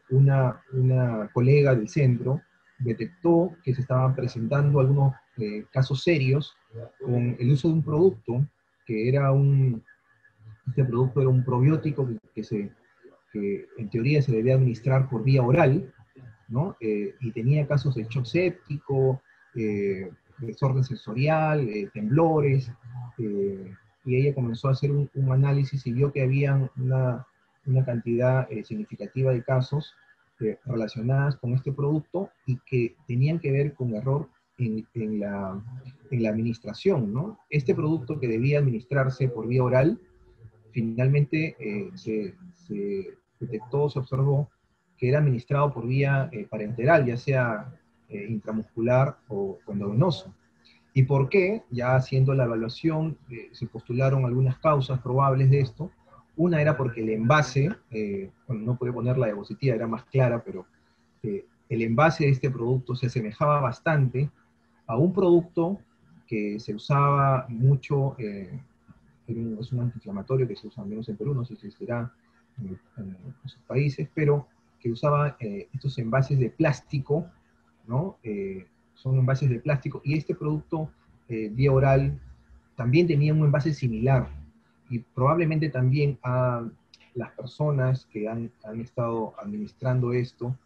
una colega del centro detectó que se estaban presentando algunos casos serios con el uso de un producto que era este producto era un probiótico que en teoría se debía administrar por vía oral, ¿no? Y tenía casos de shock séptico, desorden sensorial, temblores, y ella comenzó a hacer un análisis y vio que había una cantidad significativa de casos relacionadas con este producto y que tenían que ver con error en la administración, ¿no? Este producto que debía administrarse por vía oral, finalmente se detectó, se observó que era administrado por vía parenteral, ya sea intramuscular o endovenoso. ¿Y por qué? Ya haciendo la evaluación, se postularon algunas causas probables de esto. Una era porque el envase, bueno, no pude poner la diapositiva, era más clara, pero el envase de este producto se asemejaba bastante a un producto que se usaba mucho, es un antiinflamatorio que se usa menos en Perú, no sé si existirá en sus países, pero que usaba estos envases de plástico, ¿no? Son envases de plástico, y este producto vía oral también tenía un envase similar, y probablemente también a las personas que han estado administrando esto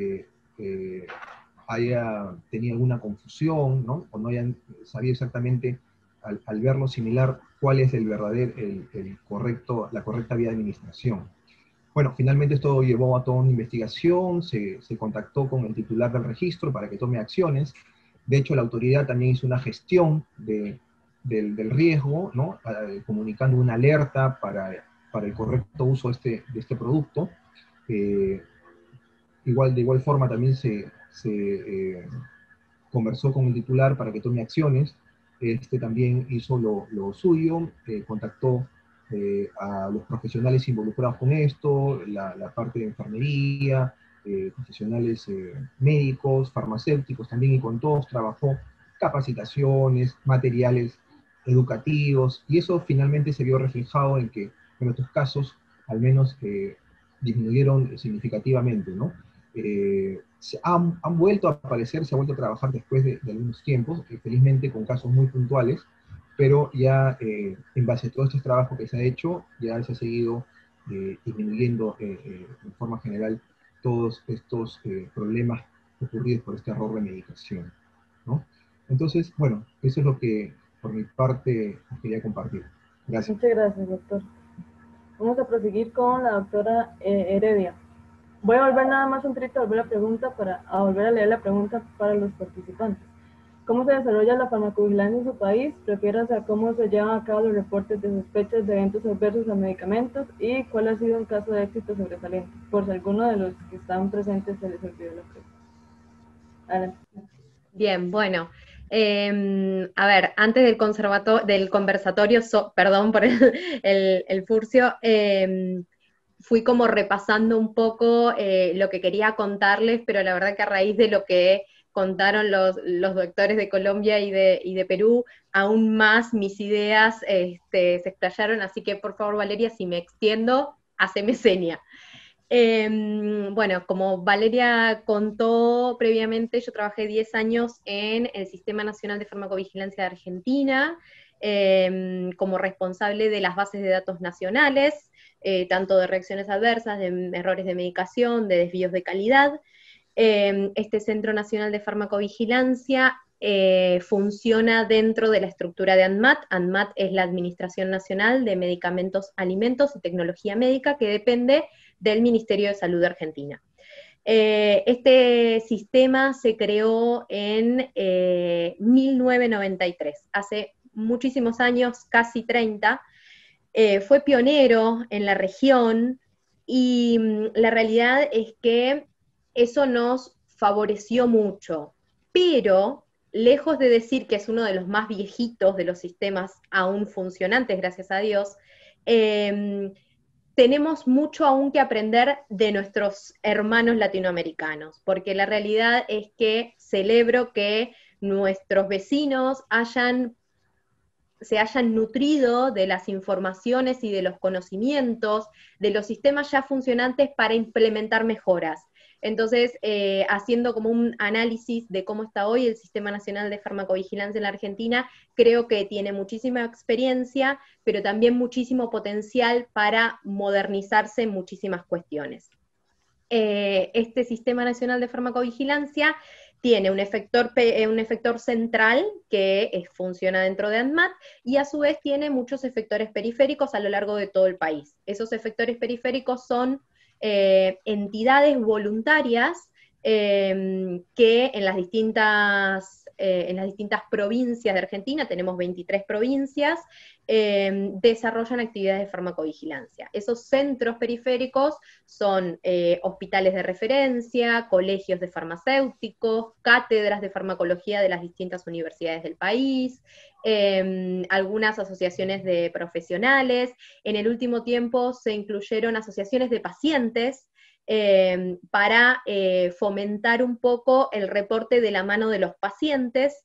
haya tenido alguna confusión, ¿no? O no hayan sabido exactamente al verlo similar cuál es el verdadero, la correcta vía de administración. Bueno, finalmente esto llevó a toda una investigación, se contactó con el titular del registro para que tome acciones. De hecho, la autoridad también hizo una gestión del riesgo, ¿no? Comunicando una alerta para el correcto uso de este producto. De igual forma también se conversó con el titular para que tome acciones. Este también hizo lo suyo, contactó a los profesionales involucrados con esto, la parte de enfermería, profesionales médicos, farmacéuticos también, y con todos trabajó capacitaciones, materiales educativos, y eso finalmente se vio reflejado en que en estos casos al menos disminuyeron significativamente, ¿no? Han vuelto a aparecer, se ha vuelto a trabajar después de algunos tiempos, felizmente con casos muy puntuales, pero ya en base a todo este trabajo que se ha hecho, ya se ha seguido disminuyendo en forma general todos estos problemas ocurridos por este error de medicación, ¿no? Entonces, bueno, eso es lo que por mi parte os quería compartir. Gracias. Muchas gracias, doctor. Vamos a proseguir con la doctora Heredia. Voy a volver nada más un trito a volver a leer la pregunta para los participantes. ¿Cómo se desarrolla la farmacovigilancia en su país? Refiérase a cómo se llevan a cabo los reportes de sospechas de eventos adversos a medicamentos y cuál ha sido un caso de éxito sobresaliente, por si alguno de los que están presentes se les olvidó la pregunta. Adelante. Bien, bueno. A ver, antes del conversatorio, perdón por el furcio, fui como repasando un poco lo que quería contarles, pero la verdad que a raíz de lo que contaron los doctores de Colombia y de Perú, aún más mis ideas se explayaron, así que por favor, Valeria, si me extiendo, haceme seña. Bueno, como Valeria contó previamente, yo trabajé 10 años en el Sistema Nacional de Farmacovigilancia de Argentina, como responsable de las bases de datos nacionales, tanto de reacciones adversas, de errores de medicación, de desvíos de calidad. Este Centro Nacional de Farmacovigilancia funciona dentro de la estructura de ANMAT. ANMAT es la Administración Nacional de Medicamentos, Alimentos y Tecnología Médica, que depende del Ministerio de Salud de Argentina. Este sistema se creó en 1993, hace muchísimos años, casi 30, fue pionero en la región, y la realidad es que eso nos favoreció mucho, pero lejos de decir que es uno de los más viejitos de los sistemas aún funcionantes, gracias a Dios, tenemos mucho aún que aprender de nuestros hermanos latinoamericanos, porque la realidad es que celebro que nuestros vecinos se hayan nutrido de las informaciones y de los conocimientos de los sistemas ya funcionantes para implementar mejoras. Entonces, haciendo como un análisis de cómo está hoy el Sistema Nacional de Farmacovigilancia en la Argentina, creo que tiene muchísima experiencia, pero también muchísimo potencial para modernizarse en muchísimas cuestiones. Este Sistema Nacional de Farmacovigilancia tiene un efector central que funciona dentro de ANMAT, y a su vez tiene muchos efectores periféricos a lo largo de todo el país. Esos efectores periféricos son entidades voluntarias que en las distintas provincias de Argentina, tenemos 23 provincias, desarrollan actividades de farmacovigilancia. Esos centros periféricos son hospitales de referencia, colegios de farmacéuticos, cátedras de farmacología de las distintas universidades del país, algunas asociaciones de profesionales. En el último tiempo se incluyeron asociaciones de pacientes para fomentar un poco el reporte de la mano de los pacientes.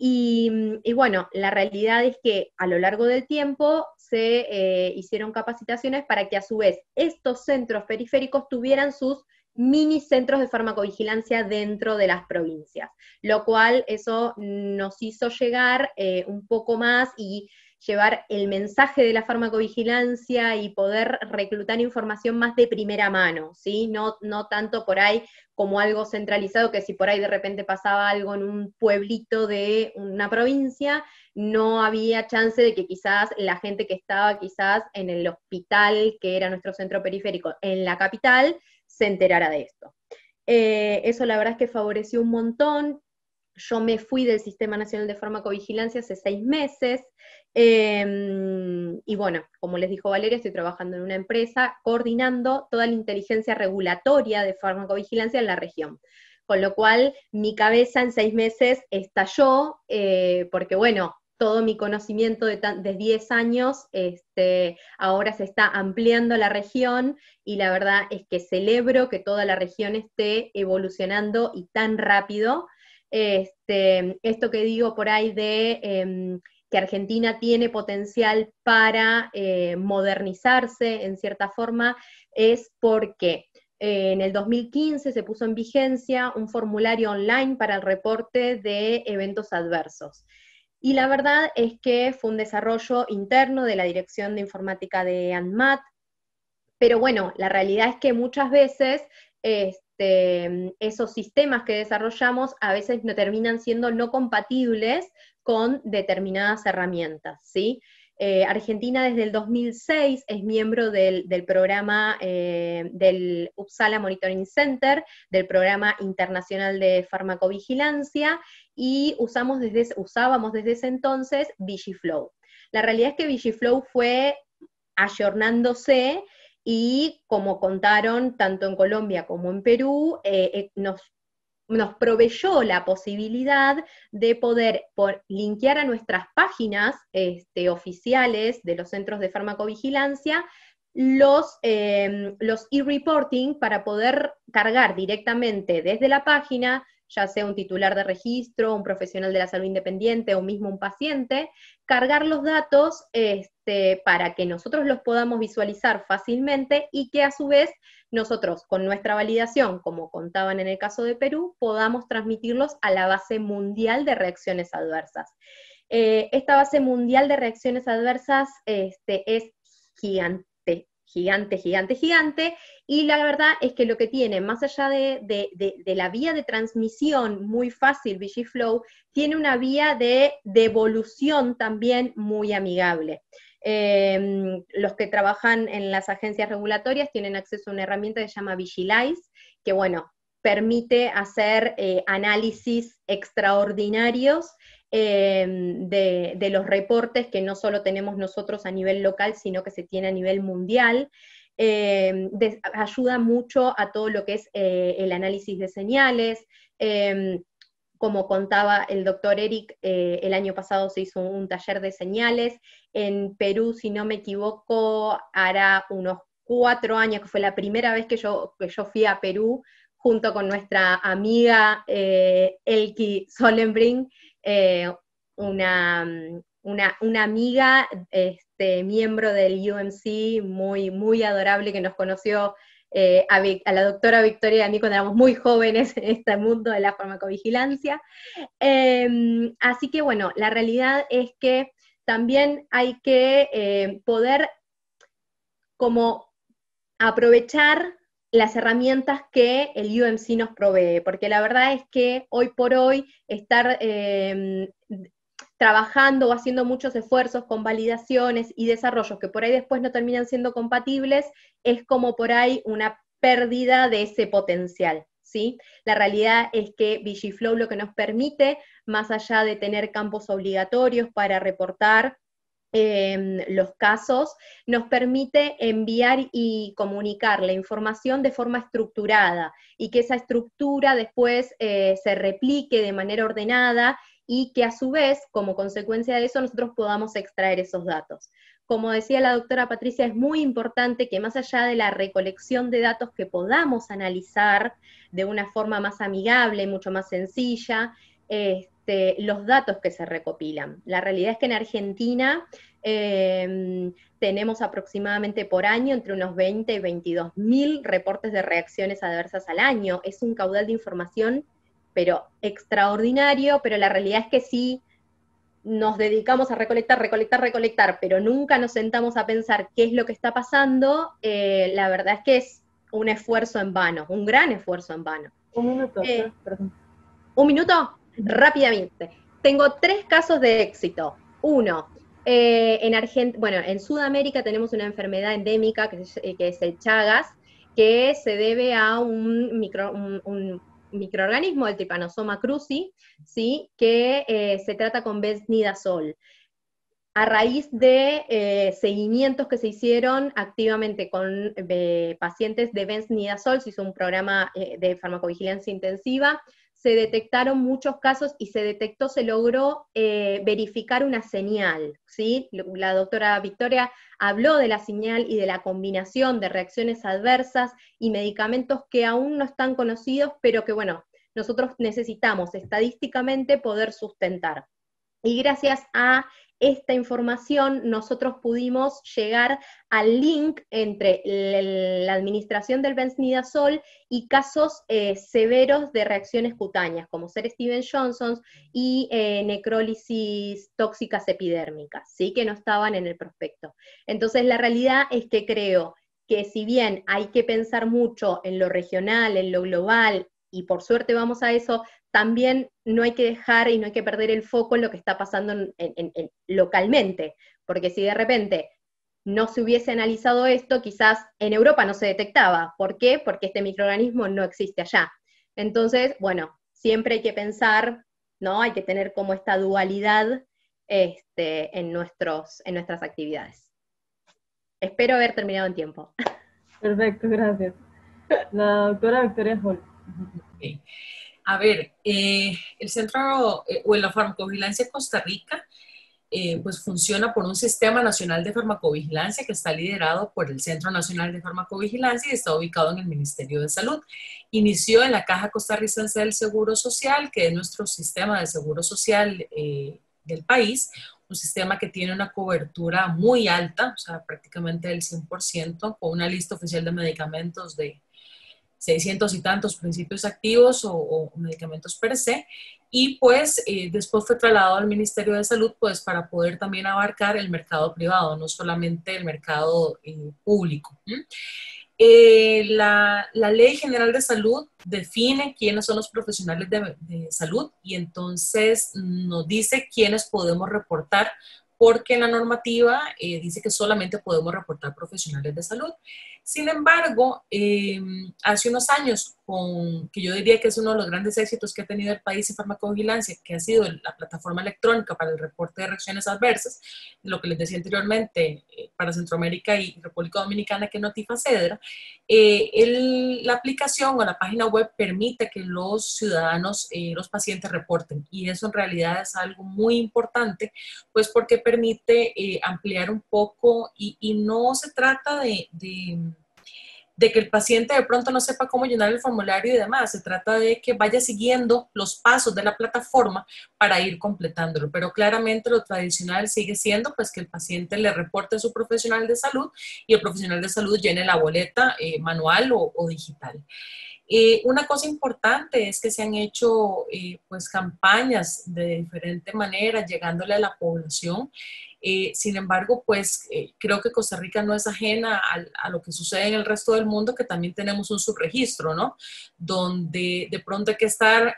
Y bueno, la realidad es que a lo largo del tiempo se hicieron capacitaciones para que a su vez estos centros periféricos tuvieran sus mini centros de farmacovigilancia dentro de las provincias, lo cual eso nos hizo llegar un poco más y llevar el mensaje de la farmacovigilancia y poder reclutar información más de primera mano, ¿sí? No tanto por ahí como algo centralizado, que si por ahí de repente pasaba algo en un pueblito de una provincia, no había chance de que quizás la gente que estaba quizás en el hospital, que era nuestro centro periférico, en la capital, se enterara de esto. Eso la verdad es que favoreció un montón. Yo me fui del Sistema Nacional de Farmacovigilancia hace 6 meses, y bueno, como les dijo Valeria, estoy trabajando en una empresa coordinando toda la inteligencia regulatoria de farmacovigilancia en la región. Con lo cual, mi cabeza en 6 meses estalló, porque bueno, todo mi conocimiento de 10 años, ahora se está ampliando la región, y la verdad es que celebro que toda la región esté evolucionando y tan rápido. Esto que digo por ahí de que Argentina tiene potencial para modernizarse en cierta forma, es porque en el 2015 se puso en vigencia un formulario online para el reporte de eventos adversos. Y la verdad es que fue un desarrollo interno de la Dirección de Informática de ANMAT, pero bueno, la realidad es que muchas veces esos sistemas que desarrollamos a veces no terminan siendo no compatibles con determinadas herramientas, ¿sí? Argentina desde el 2006 es miembro del programa del Uppsala Monitoring Center, del Programa Internacional de Farmacovigilancia, y usábamos desde ese entonces Vigiflow. La realidad es que Vigiflow fue ayornándose, y como contaron tanto en Colombia como en Perú, nos proveyó la posibilidad de poder linkear a nuestras páginas oficiales de los centros de farmacovigilancia los e-reporting, para poder cargar directamente desde la página, ya sea un titular de registro, un profesional de la salud independiente o mismo un paciente, cargar los datos para que nosotros los podamos visualizar fácilmente, y que a su vez nosotros con nuestra validación, como contaban en el caso de Perú, podamos transmitirlos a la base mundial de reacciones adversas. Esta base mundial de reacciones adversas es gigante, gigante, gigante, y la verdad es que lo que tiene, más allá de la vía de transmisión muy fácil, VigiFlow, tiene una vía de devolución también muy amigable. Los que trabajan en las agencias regulatorias tienen acceso a una herramienta que se llama Vigilize, que bueno, permite hacer análisis extraordinarios de los reportes que no solo tenemos nosotros a nivel local, sino que se tiene a nivel mundial. Ayuda mucho a todo lo que es el análisis de señales. Como contaba el doctor Eric, el año pasado se hizo un taller de señales. En Perú, si no me equivoco, hará unos 4 años, que fue la primera vez que yo fui a Perú, junto con nuestra amiga Elki Solenbrink, una amiga, miembro del UMC, muy, muy adorable, que nos conoció a la doctora Victoria y a mí cuando éramos muy jóvenes en este mundo de la farmacovigilancia. Así que bueno, la realidad es que también hay que poder como aprovechar las herramientas que el UMC nos provee, porque la verdad es que hoy por hoy estar trabajando o haciendo muchos esfuerzos con validaciones y desarrollos que por ahí después no terminan siendo compatibles, es como por ahí una pérdida de ese potencial, ¿sí? La realidad es que VigiFlow lo que nos permite, más allá de tener campos obligatorios para reportar los casos, nos permite enviar y comunicar la información de forma estructurada, y que esa estructura después se replique de manera ordenada, y que a su vez, como consecuencia de eso, nosotros podamos extraer esos datos. Como decía la doctora Patricia, es muy importante que más allá de la recolección de datos que podamos analizar de una forma más amigable, mucho más sencilla, los datos que se recopilan. La realidad es que en Argentina tenemos aproximadamente por año entre unos 20 y 22.000 reportes de reacciones adversas al año. Es un caudal de información pero extraordinario, pero la realidad es que sí nos dedicamos a recolectar, pero nunca nos sentamos a pensar qué es lo que está pasando, la verdad es que es un esfuerzo en vano, un gran esfuerzo en vano. Un minuto, perdón. ¿Un minuto? Rápidamente. Tengo 3 casos de éxito. Uno, en Sudamérica tenemos una enfermedad endémica que es el Chagas, que se debe a un microorganismo, el Trypanosoma cruzi, ¿sí? Que se trata con bensnidazol. A raíz de seguimientos que se hicieron activamente con pacientes de bensnidazol, se hizo un programa de farmacovigilancia intensiva, se detectaron muchos casos y se logró verificar una señal, ¿sí? La doctora Victoria habló de la señal y de la combinación de reacciones adversas y medicamentos que aún no están conocidos, pero que, bueno, nosotros necesitamos estadísticamente poder sustentar. Y gracias a esta información nosotros pudimos llegar al link entre la administración del bensnidazol y casos severos de reacciones cutáneas, como ser Stevens-Johnson y necrólisis tóxicas epidérmicas, ¿sí? Que no estaban en el prospecto. Entonces la realidad es que creo que si bien hay que pensar mucho en lo regional, en lo global, y por suerte vamos a eso, también no hay que dejar y no hay que perder el foco en lo que está pasando localmente, porque si de repente no se hubiese analizado esto, quizás en Europa no se detectaba. ¿Por qué? Porque este microorganismo no existe allá. Entonces, bueno, siempre hay que pensar, ¿no? Hay que tener como esta dualidad en nuestras actividades. Espero haber terminado en tiempo. Perfecto, gracias. La doctora Victoria Hall. Okay. A ver, el Centro o la Farmacovigilancia de Costa Rica pues funciona por un Sistema Nacional de Farmacovigilancia que está liderado por el Centro Nacional de Farmacovigilancia y está ubicado en el Ministerio de Salud. Inició en la Caja Costarricense del Seguro Social, que es nuestro sistema de seguro social del país, un sistema que tiene una cobertura muy alta, o sea, prácticamente del 100%, con una lista oficial de medicamentos de 600 y tantos principios activos o medicamentos per se, y pues después fue trasladado al Ministerio de Salud pues para poder también abarcar el mercado privado, no solamente el mercado público. La Ley General de Salud define quiénes son los profesionales de salud y entonces nos dice quiénes podemos reportar, porque en la normativa dice que solamente podemos reportar profesionales de salud. Sin embargo, hace unos años, que yo diría que es uno de los grandes éxitos que ha tenido el país en farmacovigilancia, que ha sido la plataforma electrónica para el reporte de reacciones adversas, lo que les decía anteriormente para Centroamérica y República Dominicana, que es Notifacedra, la aplicación o la página web permite que los ciudadanos, los pacientes reporten, y eso en realidad es algo muy importante, pues porque permite ampliar un poco y no se trata de que el paciente de pronto no sepa cómo llenar el formulario y demás, se trata de que vaya siguiendo los pasos de la plataforma para ir completándolo, pero claramente lo tradicional sigue siendo pues que el paciente le reporte a su profesional de salud y el profesional de salud llene la boleta manual o digital. Una cosa importante es que se han hecho pues campañas de diferente manera, llegándole a la población. Sin embargo, pues creo que Costa Rica no es ajena a lo que sucede en el resto del mundo, que también tenemos un subregistro, ¿no? Donde de pronto hay que estar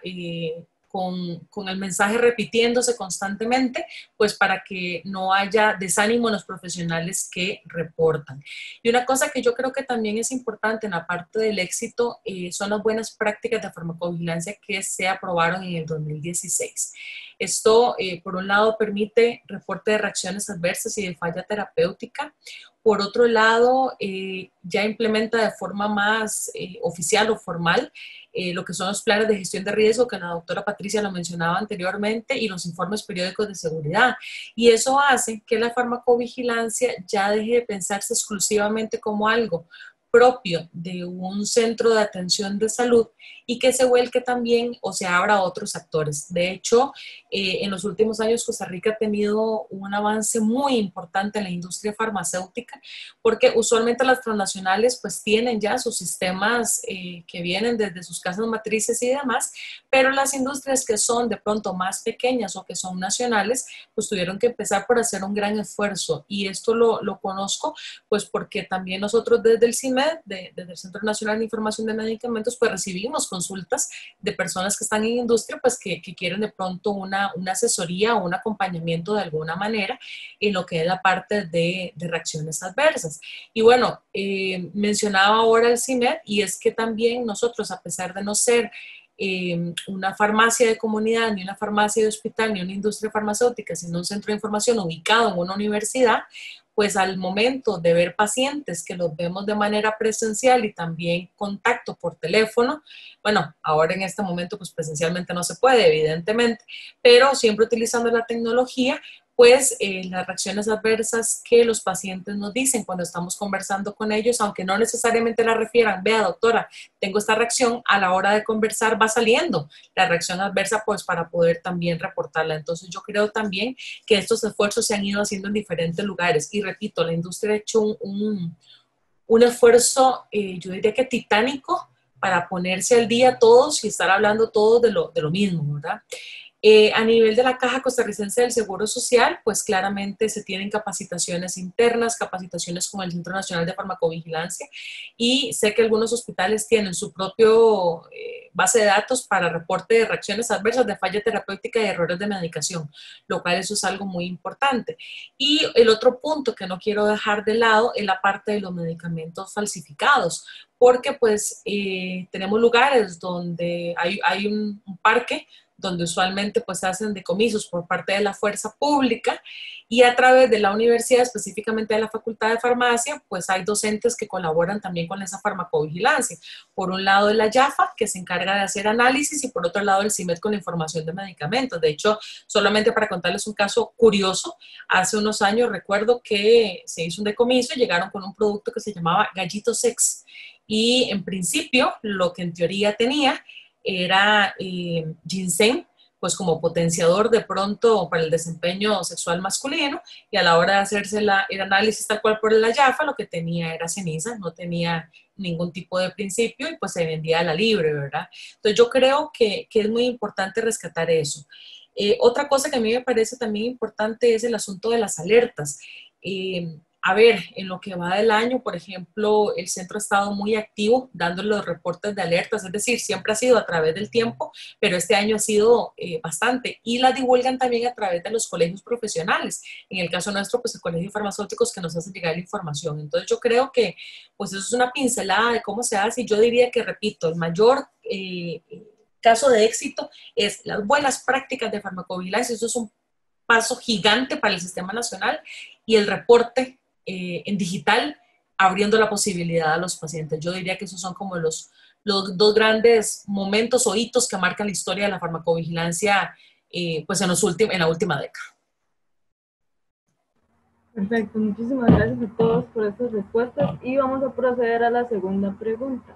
con el mensaje repitiéndose constantemente, pues para que no haya desánimo en los profesionales que reportan. Y una cosa que yo creo que también es importante en la parte del éxito son las buenas prácticas de farmacovigilancia que se aprobaron en el 2016. Esto, por un lado, permite reporte de reacciones adversas y de falla terapéutica. Por otro lado, ya implementa de forma más oficial o formal lo que son los planes de gestión de riesgo, que la doctora Patricia lo mencionaba anteriormente, y los informes periódicos de seguridad. Y eso hace que la farmacovigilancia ya deje de pensarse exclusivamente como algo propio de un centro de atención de salud y que se vuelque también o se abra a otros actores. De hecho, en los últimos años Costa Rica ha tenido un avance muy importante en la industria farmacéutica, porque usualmente las transnacionales pues tienen ya sus sistemas que vienen desde sus casas matrices y demás, pero las industrias que son de pronto más pequeñas o que son nacionales pues tuvieron que empezar por hacer un gran esfuerzo, y esto lo conozco pues porque también nosotros desde el CIMED, desde el Centro Nacional de Información de Medicamentos, pues recibimos consultas de personas que están en industria, pues que quieren de pronto una asesoría o un acompañamiento de alguna manera en lo que es la parte de reacciones adversas. Y bueno, mencionaba ahora el CIMED, y es que también nosotros, a pesar de no ser una farmacia de comunidad, ni una farmacia de hospital, ni una industria farmacéutica, sino un centro de información ubicado en una universidad, pues al momento de ver pacientes que los vemos de manera presencial y también contacto por teléfono, bueno, ahora en este momento pues presencialmente no se puede, evidentemente, pero siempre utilizando la tecnología, pues las reacciones adversas que los pacientes nos dicen cuando estamos conversando con ellos, aunque no necesariamente la refieran, vea doctora, tengo esta reacción, a la hora de conversar va saliendo la reacción adversa pues para poder también reportarla. Entonces yo creo también que estos esfuerzos se han ido haciendo en diferentes lugares, y repito, la industria ha hecho un esfuerzo, yo diría que titánico, para ponerse al día todos y estar hablando todos de lo mismo, ¿verdad? A nivel de la Caja Costarricense del Seguro Social, pues claramente se tienen capacitaciones internas, capacitaciones con el Centro Nacional de Farmacovigilancia, y sé que algunos hospitales tienen su propio base de datos para reporte de reacciones adversas, de falla terapéutica y errores de medicación, lo cual eso es algo muy importante. Y el otro punto que no quiero dejar de lado es la parte de los medicamentos falsificados, porque pues tenemos lugares donde hay un parque donde usualmente pues hacen decomisos por parte de la fuerza pública, y a través de la universidad, específicamente de la Facultad de Farmacia, pues hay docentes que colaboran también con esa farmacovigilancia. Por un lado la YAFA, que se encarga de hacer análisis, y por otro lado el CIMED con la información de medicamentos. De hecho, solamente para contarles un caso curioso, hace unos años recuerdo que se hizo un decomiso y llegaron con un producto que se llamaba Gallito Sex, y en principio lo que en teoría tenía era ginseng, pues como potenciador de pronto para el desempeño sexual masculino, y a la hora de hacerse el análisis tal cual por la YAFA, lo que tenía era ceniza, no tenía ningún tipo de principio y pues se vendía a la libre, ¿verdad? Entonces yo creo que es muy importante rescatar eso. Otra cosa que a mí me parece también importante es el asunto de las alertas. A ver, en lo que va del año, por ejemplo, el centro ha estado muy activo dando los reportes de alertas, es decir, siempre ha sido a través del tiempo, pero este año ha sido bastante, y la divulgan también a través de los colegios profesionales. En el caso nuestro, pues el Colegio de Farmacéuticos, que nos hace llegar la información. Entonces yo creo que pues eso es una pincelada de cómo se hace, y yo diría que, repito, el mayor caso de éxito es las buenas prácticas de farmacovigilancia. Eso es un paso gigante para el sistema nacional, y el reporte en digital, abriendo la posibilidad a los pacientes. Yo diría que esos son como los dos grandes momentos o hitos que marcan la historia de la farmacovigilancia pues en la última década. Perfecto, muchísimas gracias a todos por estas respuestas y vamos a proceder a la segunda pregunta.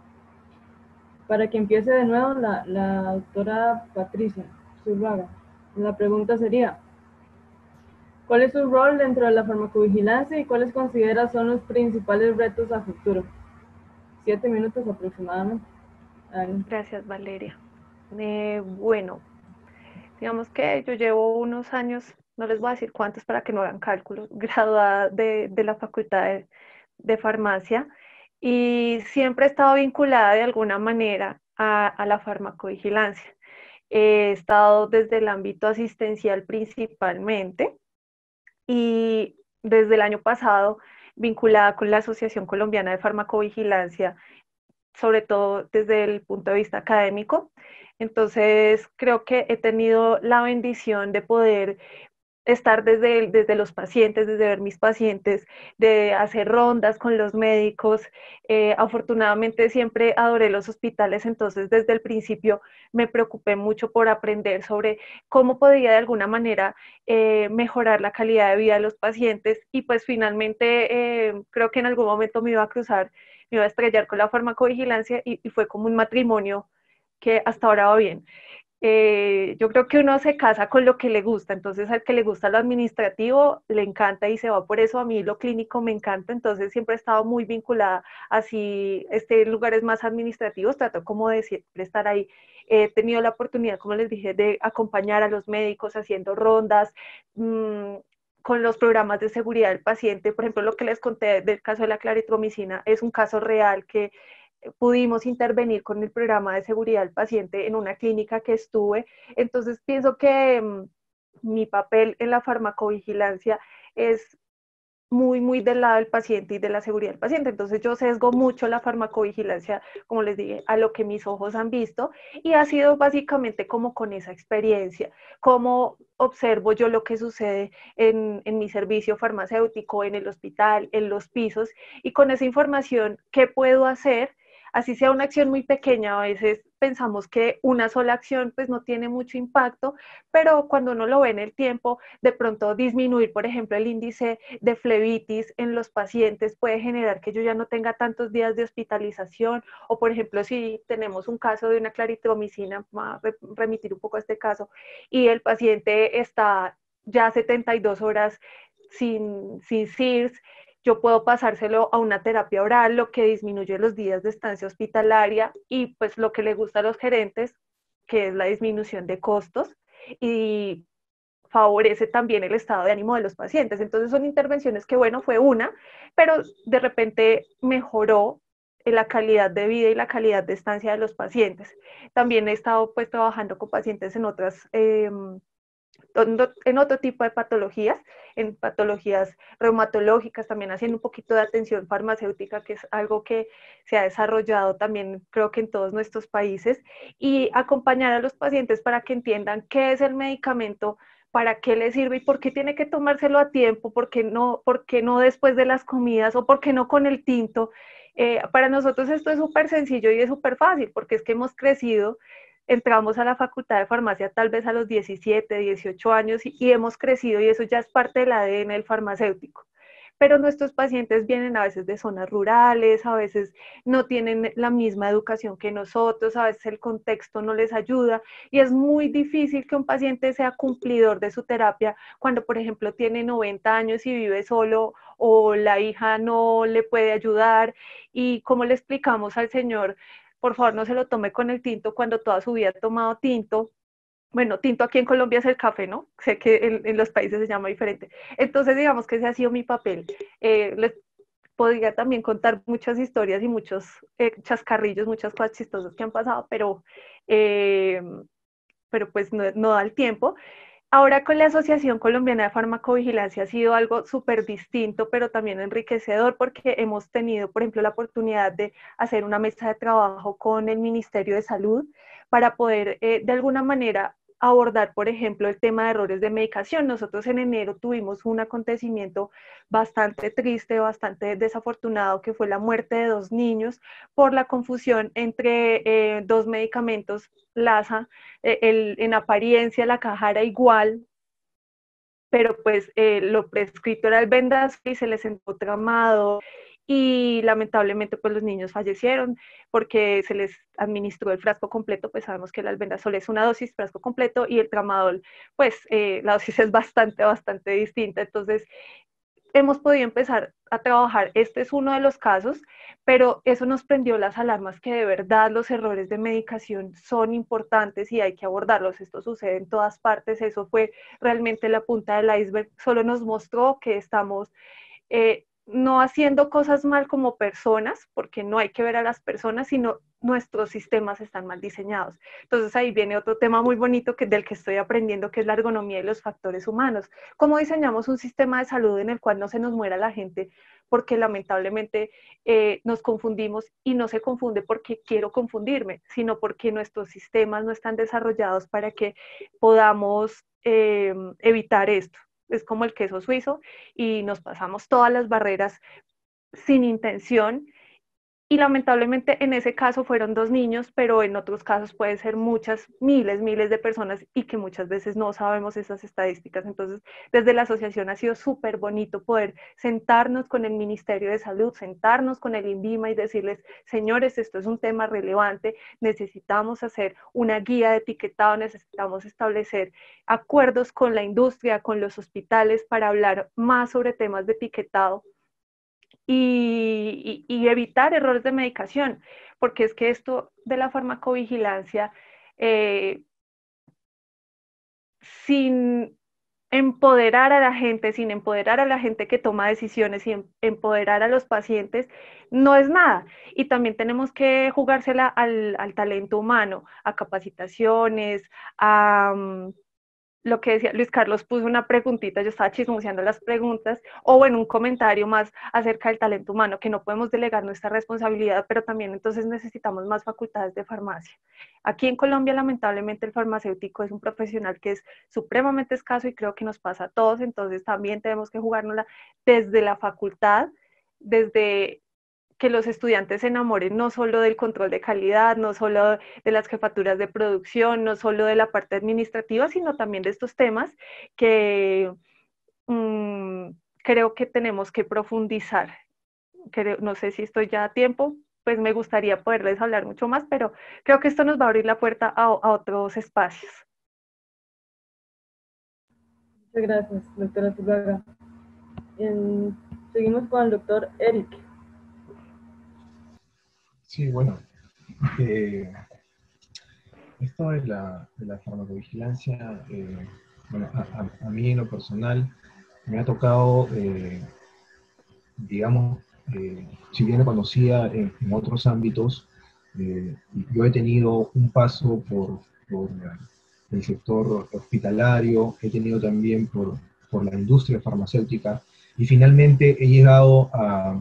Para que empiece de nuevo la doctora Patricia Zurraga. La pregunta sería: ¿cuál es su rol dentro de la farmacovigilancia y cuáles considera son los principales retos a futuro? 7 minutos aproximadamente. Gracias, Valeria. Bueno, digamos que yo llevo unos años, no les voy a decir cuántos para que no hagan cálculos, graduada de la Facultad de Farmacia, y siempre he estado vinculada de alguna manera a la farmacovigilancia. He estado desde el ámbito asistencial principalmente, y desde el año pasado vinculada con la Asociación Colombiana de Farmacovigilancia, sobre todo desde el punto de vista académico. Entonces, creo que he tenido la bendición de poder estar desde los pacientes, desde ver mis pacientes, de hacer rondas con los médicos. Afortunadamente siempre adoré los hospitales, entonces desde el principio me preocupé mucho por aprender sobre cómo podía de alguna manera mejorar la calidad de vida de los pacientes, y pues finalmente creo que en algún momento me iba a estrellar con la farmacovigilancia, y fue como un matrimonio que hasta ahora va bien. Yo creo que uno se casa con lo que le gusta, entonces al que le gusta lo administrativo le encanta y se va por eso. A mí lo clínico me encanta, entonces siempre he estado muy vinculada, así lugares más administrativos, trato como de siempre estar ahí. He tenido la oportunidad, como les dije, de acompañar a los médicos haciendo rondas, con los programas de seguridad del paciente. Por ejemplo, lo que les conté del caso de la claritromicina es un caso real que pudimos intervenir con el programa de seguridad del paciente en una clínica que estuve. Entonces pienso que mi papel en la farmacovigilancia es muy del lado del paciente y de la seguridad del paciente. Entonces yo sesgo mucho la farmacovigilancia, como les dije, a lo que mis ojos han visto, y ha sido básicamente como con esa experiencia, cómo observo yo lo que sucede en mi servicio farmacéutico, en el hospital, en los pisos, y con esa información, ¿qué puedo hacer? Así sea una acción muy pequeña. A veces pensamos que una sola acción pues no tiene mucho impacto, pero cuando uno lo ve en el tiempo, de pronto disminuir, por ejemplo, el índice de flebitis en los pacientes puede generar que yo ya no tenga tantos días de hospitalización. O por ejemplo, si tenemos un caso de una claritromicina, vamos a remitir un poco a este caso, y el paciente está ya 72 horas sin CIRS, yo puedo pasárselo a una terapia oral, lo que disminuye los días de estancia hospitalaria, y pues lo que le gusta a los gerentes, que es la disminución de costos, y favorece también el estado de ánimo de los pacientes. Entonces son intervenciones que, bueno, fue una, pero de repente mejoró la calidad de vida y la calidad de estancia de los pacientes. También he estado pues trabajando con pacientes en otro tipo de patologías, en patologías reumatológicas, también haciendo un poquito de atención farmacéutica, que es algo que se ha desarrollado también creo que en todos nuestros países, y acompañar a los pacientes para que entiendan qué es el medicamento, para qué le sirve y por qué tiene que tomárselo a tiempo, por qué no después de las comidas, o por qué no con el tinto. Para nosotros esto es súper sencillo y es súper fácil, porque es que hemos crecido. Entramos a la Facultad de Farmacia tal vez a los 17, 18 años, y hemos crecido, y eso ya es parte del ADN del farmacéutico. pero nuestros pacientes vienen a veces de zonas rurales, a veces no tienen la misma educación que nosotros, a veces el contexto no les ayuda, y es muy difícil que un paciente sea cumplidor de su terapia cuando, por ejemplo, tiene 90 años y vive solo, o la hija no le puede ayudar, y cómo le explicamos al señor, por favor no se lo tome con el tinto cuando toda su vida ha tomado tinto. Bueno, tinto aquí en Colombia es el café, ¿no? Sé que en los países se llama diferente. Entonces, digamos que ese ha sido mi papel. Les podría también contar muchas historias y muchos chascarrillos, muchas cosas chistosas que han pasado, eh, pero pues no da el tiempo. Ahora con la Asociación Colombiana de Farmacovigilancia ha sido algo súper distinto, pero también enriquecedor, porque hemos tenido, por ejemplo, la oportunidad de hacer una mesa de trabajo con el Ministerio de Salud para poder, de alguna manera, abordar, por ejemplo, el tema de errores de medicación. Nosotros en enero tuvimos un acontecimiento bastante triste, bastante desafortunado, que fue la muerte de 2 niños por la confusión entre 2 medicamentos LASA. En apariencia la caja era igual, pero pues lo prescrito era el Vendas y se les sentó tramado, y lamentablemente pues los niños fallecieron porque se les administró el frasco completo. Pues sabemos que el albendazol es una dosis, frasco completo, y el tramadol pues la dosis es bastante distinta. Entonces hemos podido empezar a trabajar. Este es uno de los casos, pero eso nos prendió las alarmas que de verdad los errores de medicación son importantes y hay que abordarlos. Esto sucede en todas partes. Eso fue realmente la punta del iceberg. Solo nos mostró que estamos no haciendo cosas mal como personas, porque no hay que ver a las personas, sino nuestros sistemas están mal diseñados. Entonces ahí viene otro tema muy bonito del que estoy aprendiendo, que es la ergonomía y los factores humanos. ¿Cómo diseñamos un sistema de salud en el cual no se nos muera la gente? Porque lamentablemente nos confundimos, y no se confunde porque quiero confundirme, sino porque nuestros sistemas no están desarrollados para que podamos evitar esto. Es como el queso suizo, y nos pasamos todas las barreras sin intención, y lamentablemente en ese caso fueron 2 niños, pero en otros casos pueden ser muchas, miles de personas, y que muchas veces no sabemos esas estadísticas. Entonces, desde la asociación ha sido súper bonito poder sentarnos con el Ministerio de Salud, sentarnos con el INVIMA y decirles: señores, esto es un tema relevante, necesitamos hacer una guía de etiquetado, necesitamos establecer acuerdos con la industria, con los hospitales, para hablar más sobre temas de etiquetado y evitar errores de medicación, porque es que esto de la farmacovigilancia, sin empoderar a la gente, sin empoderar a la gente que toma decisiones, sin empoderar a los pacientes, no es nada. Y también tenemos que jugársela al talento humano, a capacitaciones, a lo que decía Luis Carlos, puso una preguntita, yo estaba chismoseando las preguntas, o bueno, un comentario más acerca del talento humano, que no podemos delegar nuestra responsabilidad, pero también entonces necesitamos más facultades de farmacia. Aquí en Colombia, lamentablemente, el farmacéutico es un profesional que es supremamente escaso, y creo que nos pasa a todos. Entonces también tenemos que jugárnosla desde la facultad, desde que los estudiantes se enamoren no solo del control de calidad, no solo de las jefaturas de producción, no solo de la parte administrativa, sino también de estos temas que creo que tenemos que profundizar. No sé si estoy ya a tiempo, pues me gustaría poderles hablar mucho más, pero creo que esto nos va a abrir la puerta a otros espacios. Muchas gracias, doctora Zuluaga. Seguimos con el doctor Eric. Sí, bueno, esto de la farmacovigilancia, bueno, a mí en lo personal me ha tocado, digamos, si bien lo conocía en otros ámbitos, yo he tenido un paso por el sector hospitalario, he tenido también por la industria farmacéutica, y finalmente he llegado a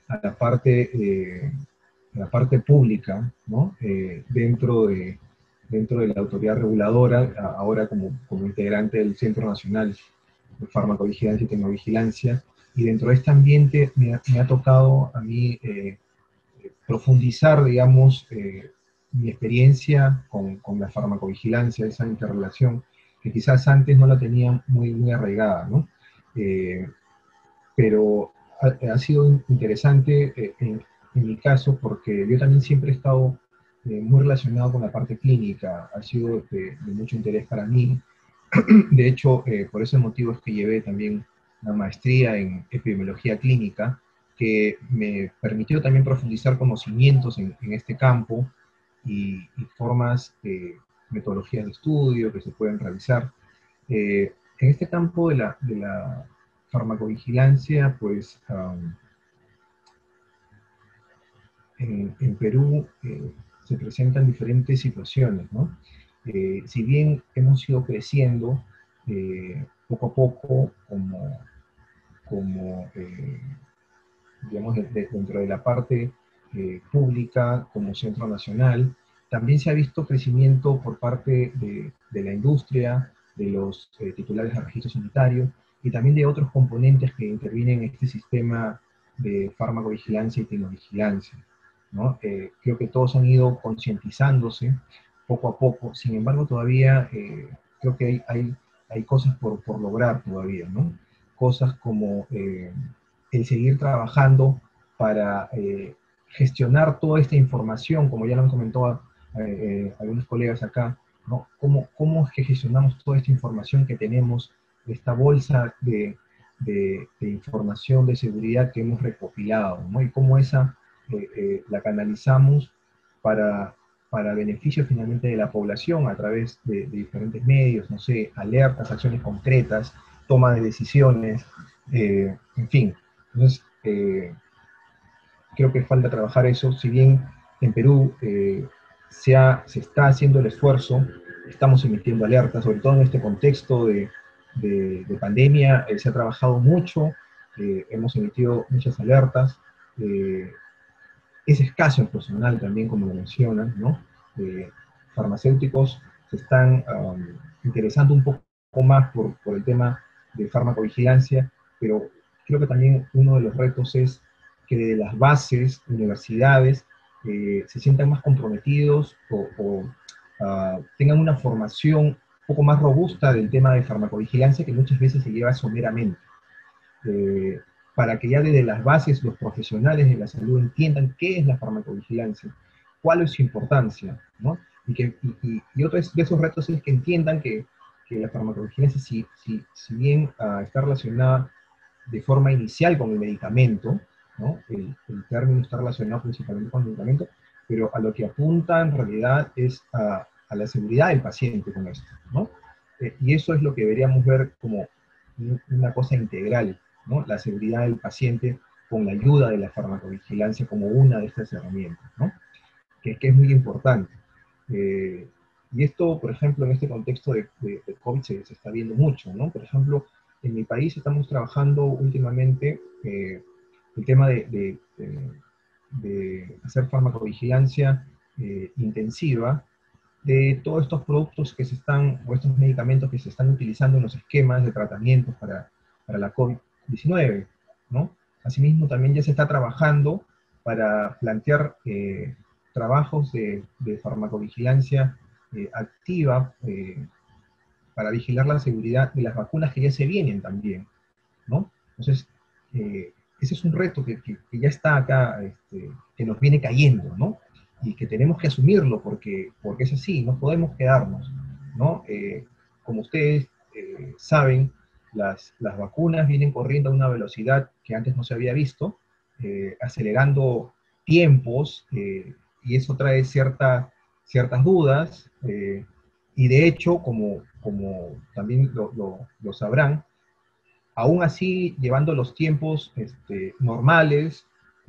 la parte pública, ¿no? Dentro de la autoridad reguladora, ahora como integrante del Centro Nacional de Farmacovigilancia y Tecnovigilancia, y dentro de este ambiente me ha tocado a mí profundizar, digamos, mi experiencia con la farmacovigilancia, esa interrelación, que quizás antes no la tenía muy arraigada, ¿no? Pero ha sido interesante en mi caso, porque yo también siempre he estado muy relacionado con la parte clínica, ha sido de mucho interés para mí. De hecho, por ese motivo es que llevé también una maestría en epidemiología clínica, que me permitió también profundizar conocimientos en este campo y formas de metodologías de estudio que se pueden realizar. En este campo de la farmacovigilancia, pues en Perú se presentan diferentes situaciones, ¿no? Si bien hemos ido creciendo poco a poco como digamos, dentro de la parte pública como centro nacional, también se ha visto crecimiento por parte de la industria, de los titulares de registro sanitario y también de otros componentes que intervienen en este sistema de farmacovigilancia y tecnovigilancia, ¿no? Creo que todos han ido concientizándose poco a poco, sin embargo todavía creo que hay cosas por lograr todavía, ¿no? Cosas como el seguir trabajando para gestionar toda esta información, como ya lo han comentado algunos colegas acá, ¿no? ¿Cómo es que gestionamos toda esta información que tenemos, esta bolsa de información de seguridad que hemos recopilado, ¿no? Y cómo esa la canalizamos para, para beneficio finalmente de la población a través de diferentes medios, no sé, alertas, acciones concretas, toma de decisiones, en fin. Entonces, creo que falta trabajar eso, si bien en Perú se está haciendo el esfuerzo, estamos emitiendo alertas, sobre todo en este contexto de pandemia, se ha trabajado mucho, hemos emitido muchas alertas, es escaso el personal también, como lo mencionan, ¿no? Farmacéuticos se están interesando un poco más por el tema de farmacovigilancia, pero creo que también uno de los retos es que de las bases, universidades, se sientan más comprometidos o tengan una formación un poco más robusta del tema de farmacovigilancia que muchas veces se lleva someramente. Para que ya desde las bases los profesionales de la salud entiendan qué es la farmacovigilancia, cuál es su importancia, ¿no? Y otro de esos retos es que entiendan que la farmacovigilancia, si bien está relacionada de forma inicial con el medicamento, ¿no? El término está relacionado principalmente con el medicamento, pero a lo que apunta en realidad es a la seguridad del paciente con esto, ¿no? Y eso es lo que deberíamos ver como una cosa integral, ¿no? La seguridad del paciente con la ayuda de la farmacovigilancia como una de estas herramientas, ¿no? Que es muy importante. Y esto, por ejemplo, en este contexto de COVID se está viendo mucho, ¿no? Por ejemplo, en mi país estamos trabajando últimamente el tema de hacer farmacovigilancia intensiva de todos estos productos que se están, o estos medicamentos que se están utilizando en los esquemas de tratamientos para la COVID-19, ¿no? Asimismo, también ya se está trabajando para plantear trabajos de farmacovigilancia activa para vigilar la seguridad de las vacunas que ya se vienen también, ¿no? Entonces, ese es un reto que ya está acá, que nos viene cayendo, ¿no? Y que tenemos que asumirlo porque es así, no podemos quedarnos, ¿no? Como ustedes saben, las vacunas vienen corriendo a una velocidad que antes no se había visto, acelerando tiempos, y eso trae ciertas dudas, y de hecho, como también lo sabrán, aún así llevando los tiempos normales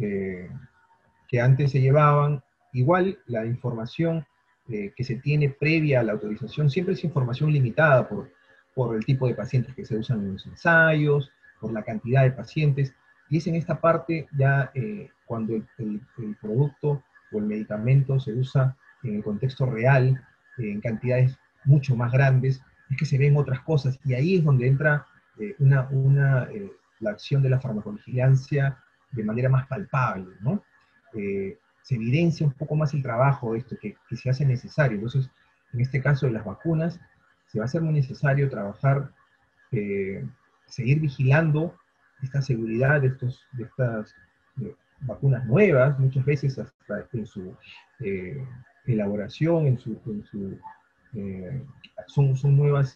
que antes se llevaban, igual la información que se tiene previa a la autorización siempre es información limitada por el tipo de pacientes que se usan en los ensayos, por la cantidad de pacientes, y es en esta parte ya cuando el producto o el medicamento se usa en el contexto real, en cantidades mucho más grandes, es que se ven otras cosas, y ahí es donde entra la acción de la farmacovigilancia de manera más palpable, ¿no? Se evidencia un poco más el trabajo de esto que se hace necesario. Entonces, en este caso de las vacunas, se va a hacer muy necesario trabajar, seguir vigilando esta seguridad de estas vacunas nuevas, muchas veces hasta en su elaboración, son nuevas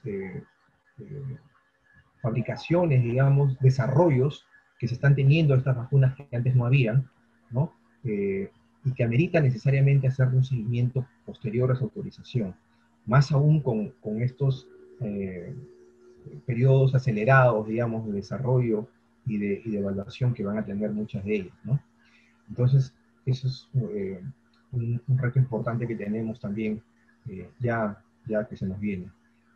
fabricaciones, digamos, desarrollos que se están teniendo estas vacunas que antes no habían, ¿no? Y que amerita necesariamente hacer un seguimiento posterior a su autorización, más aún con estos periodos acelerados, digamos, de desarrollo y de evaluación que van a tener muchas de ellas, ¿no? Entonces, eso es un reto importante que tenemos también ya que se nos viene.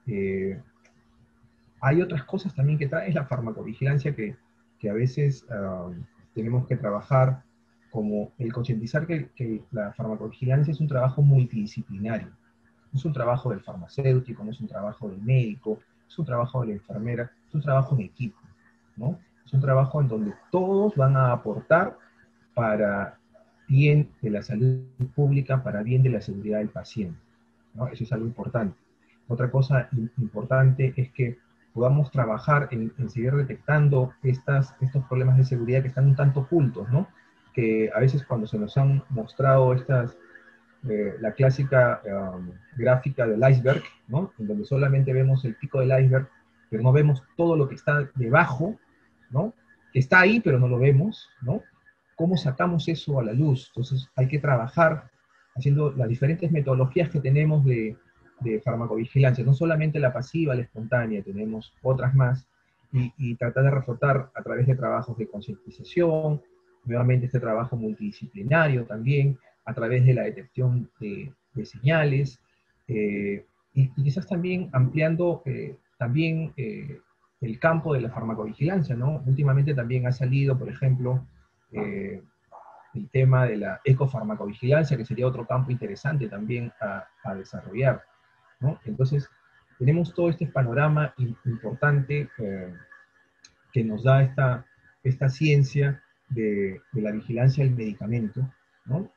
Hay otras cosas también que trae la farmacovigilancia que a veces tenemos que trabajar, como el concientizar que la farmacovigilancia es un trabajo multidisciplinario. No es un trabajo del farmacéutico, no es un trabajo del médico, es un trabajo de la enfermera, es un trabajo en equipo, ¿no? Es un trabajo en donde todos van a aportar para bien de la salud pública, para bien de la seguridad del paciente, ¿no? Eso es algo importante. Otra cosa importante es que podamos trabajar en seguir detectando estos problemas de seguridad que están un tanto ocultos, ¿no? Que a veces cuando se nos han mostrado la clásica gráfica del iceberg, ¿no? En donde solamente vemos el pico del iceberg, pero no vemos todo lo que está debajo, ¿no? Que está ahí, pero no lo vemos, ¿no? ¿Cómo sacamos eso a la luz? Entonces hay que trabajar haciendo las diferentes metodologías que tenemos de farmacovigilancia, no solamente la pasiva, la espontánea, tenemos otras más, y tratar de reforzar a través de trabajos de concientización, nuevamente este trabajo multidisciplinario también, a través de la detección de señales, y quizás también ampliando también el campo de la farmacovigilancia, ¿no? Últimamente también ha salido, por ejemplo, el tema de la ecofarmacovigilancia, que sería otro campo interesante también a desarrollar, ¿no? Entonces, tenemos todo este panorama importante que nos da esta ciencia de la vigilancia del medicamento, ¿no?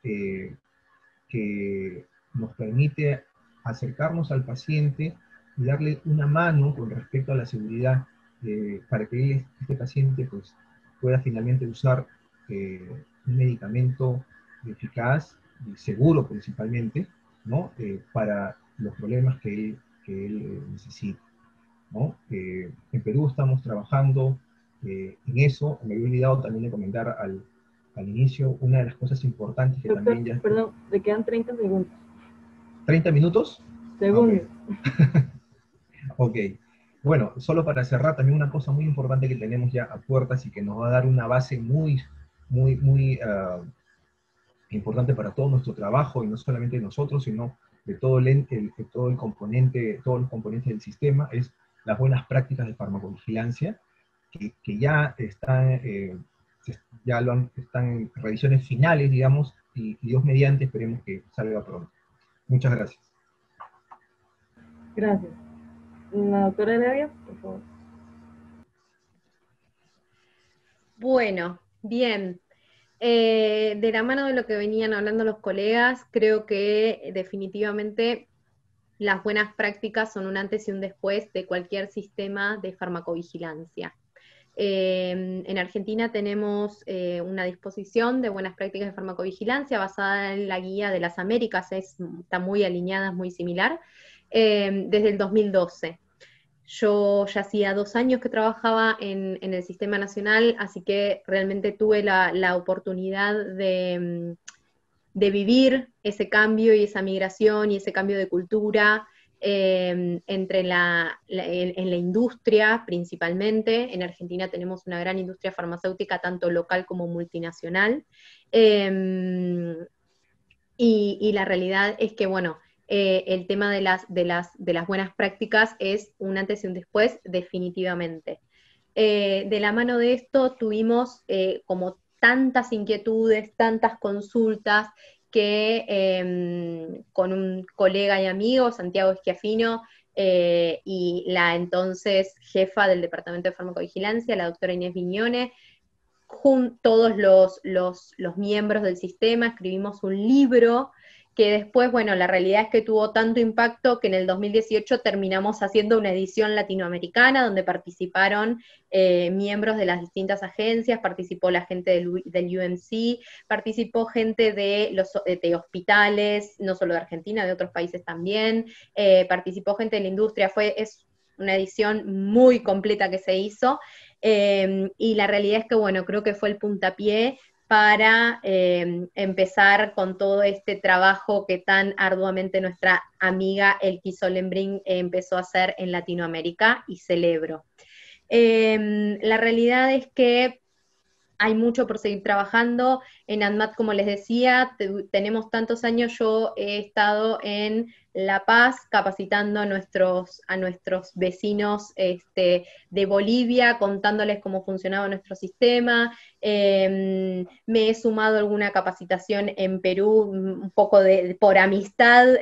Que nos permite acercarnos al paciente y darle una mano con respecto a la seguridad para que este paciente pues, pueda finalmente usar un medicamento eficaz y seguro principalmente, ¿no? Para los problemas que él necesita, ¿no? En Perú estamos trabajando en eso. Me había olvidado también de comentar al inicio una de las cosas importantes que Doctor, también ya... Perdón, le quedan 30 segundos. ¿30 minutos? Segundos. Okay. Ok. Bueno, solo para cerrar, también una cosa muy importante que tenemos ya a puertas y que nos va a dar una base muy importante para todo nuestro trabajo, y no solamente de nosotros, sino de todo todos los componentes del sistema, es las buenas prácticas de farmacovigilancia, que ya están en revisiones finales, digamos, y Dios mediante esperemos que salga pronto. Muchas gracias. Gracias. La doctora Elia, por favor. Bueno, bien. De la mano de lo que venían hablando los colegas, creo que definitivamente las buenas prácticas son un antes y un después de cualquier sistema de farmacovigilancia. En Argentina tenemos una disposición de buenas prácticas de farmacovigilancia basada en la Guía de las Américas, está muy alineada, es muy similar, desde el 2012. Yo ya hacía 2 años que trabajaba en el sistema nacional, así que realmente tuve la oportunidad de vivir ese cambio y esa migración y ese cambio de cultura en la industria principalmente. En Argentina tenemos una gran industria farmacéutica, tanto local como multinacional, y la realidad es que, bueno, el tema de las buenas prácticas es un antes y un después, definitivamente. De la mano de esto tuvimos como tantas inquietudes, tantas consultas, que con un colega y amigo, Santiago Schiaffino, y la entonces jefa del Departamento de Farmacovigilancia, la doctora Inés Viñone, todos los miembros del sistema escribimos un libro que después, bueno, la realidad es que tuvo tanto impacto que en el 2018 terminamos haciendo una edición latinoamericana donde participaron miembros de las distintas agencias, participó la gente del UMC, participó gente de hospitales, no solo de Argentina, de otros países también, participó gente de la industria, es una edición muy completa que se hizo, y la realidad es que, bueno, creo que fue el puntapié para empezar con todo este trabajo que tan arduamente nuestra amiga Elke Sollenbrink empezó a hacer en Latinoamérica, y celebro. La realidad es que hay mucho por seguir trabajando. En ANMAT, como les decía, tenemos tantos años, yo he estado en La Paz capacitando a nuestros vecinos de Bolivia, contándoles cómo funcionaba nuestro sistema. Me he sumado a alguna capacitación en Perú, un poco por amistad,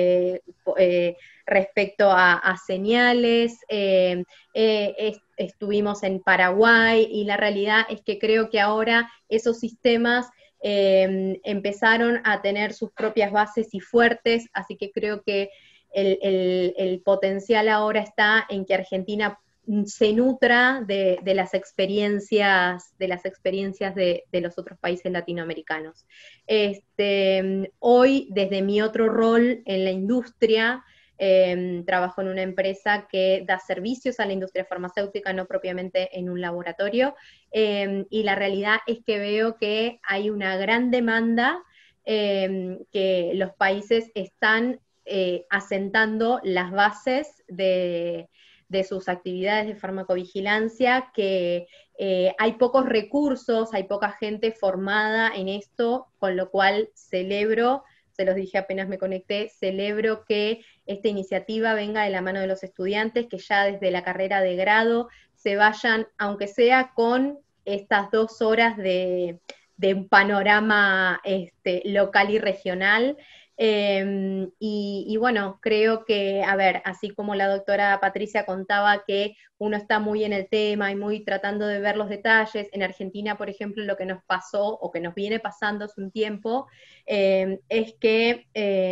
respecto a señales. Estuvimos en Paraguay, y la realidad es que creo que ahora esos sistemas empezaron a tener sus propias bases y fuertes, así que creo que el potencial ahora está en que Argentina se nutra de las experiencias de los otros países latinoamericanos. Hoy, desde mi otro rol en la industria, trabajo en una empresa que da servicios a la industria farmacéutica, no propiamente en un laboratorio, y la realidad es que veo que hay una gran demanda, que los países están asentando las bases de sus actividades de farmacovigilancia, que hay pocos recursos, hay poca gente formada en esto, con lo cual celebro, se los dije apenas me conecté, celebro que esta iniciativa venga de la mano de los estudiantes, que ya desde la carrera de grado se vayan, aunque sea con estas 2 horas de un panorama local y regional. Y bueno, creo que, a ver, así como la doctora Patricia contaba que uno está muy en el tema y muy tratando de ver los detalles, en Argentina, por ejemplo, lo que nos pasó, o que nos viene pasando hace un tiempo, es que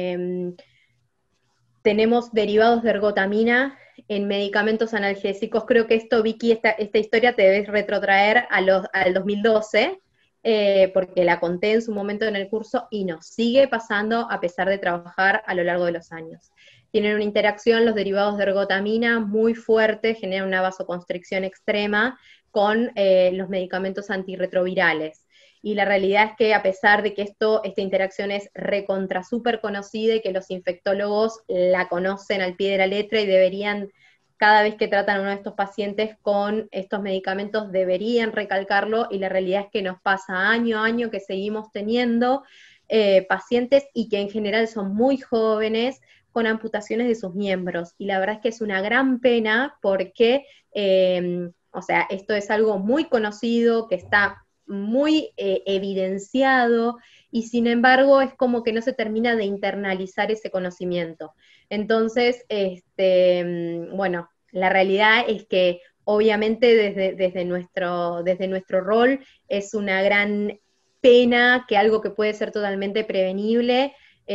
tenemos derivados de ergotamina en medicamentos analgésicos. Creo que esto, Vicky, esta historia te debes retrotraer al 2012, porque la conté en su momento en el curso, y nos sigue pasando a pesar de trabajar a lo largo de los años. Tienen una interacción los derivados de ergotamina muy fuerte, generan una vasoconstricción extrema con los medicamentos antirretrovirales. Y la realidad es que, a pesar de que esta interacción es recontra súper conocida y que los infectólogos la conocen al pie de la letra y deberían, cada vez que tratan a uno de estos pacientes con estos medicamentos, deberían recalcarlo, y la realidad es que nos pasa año a año que seguimos teniendo pacientes, y que en general son muy jóvenes, con amputaciones de sus miembros. Y la verdad es que es una gran pena porque, o sea, esto es algo muy conocido, que está muy evidenciado, y sin embargo es como que no se termina de internalizar ese conocimiento. Entonces, bueno, la realidad es que obviamente desde nuestro rol es una gran pena que algo que puede ser totalmente prevenible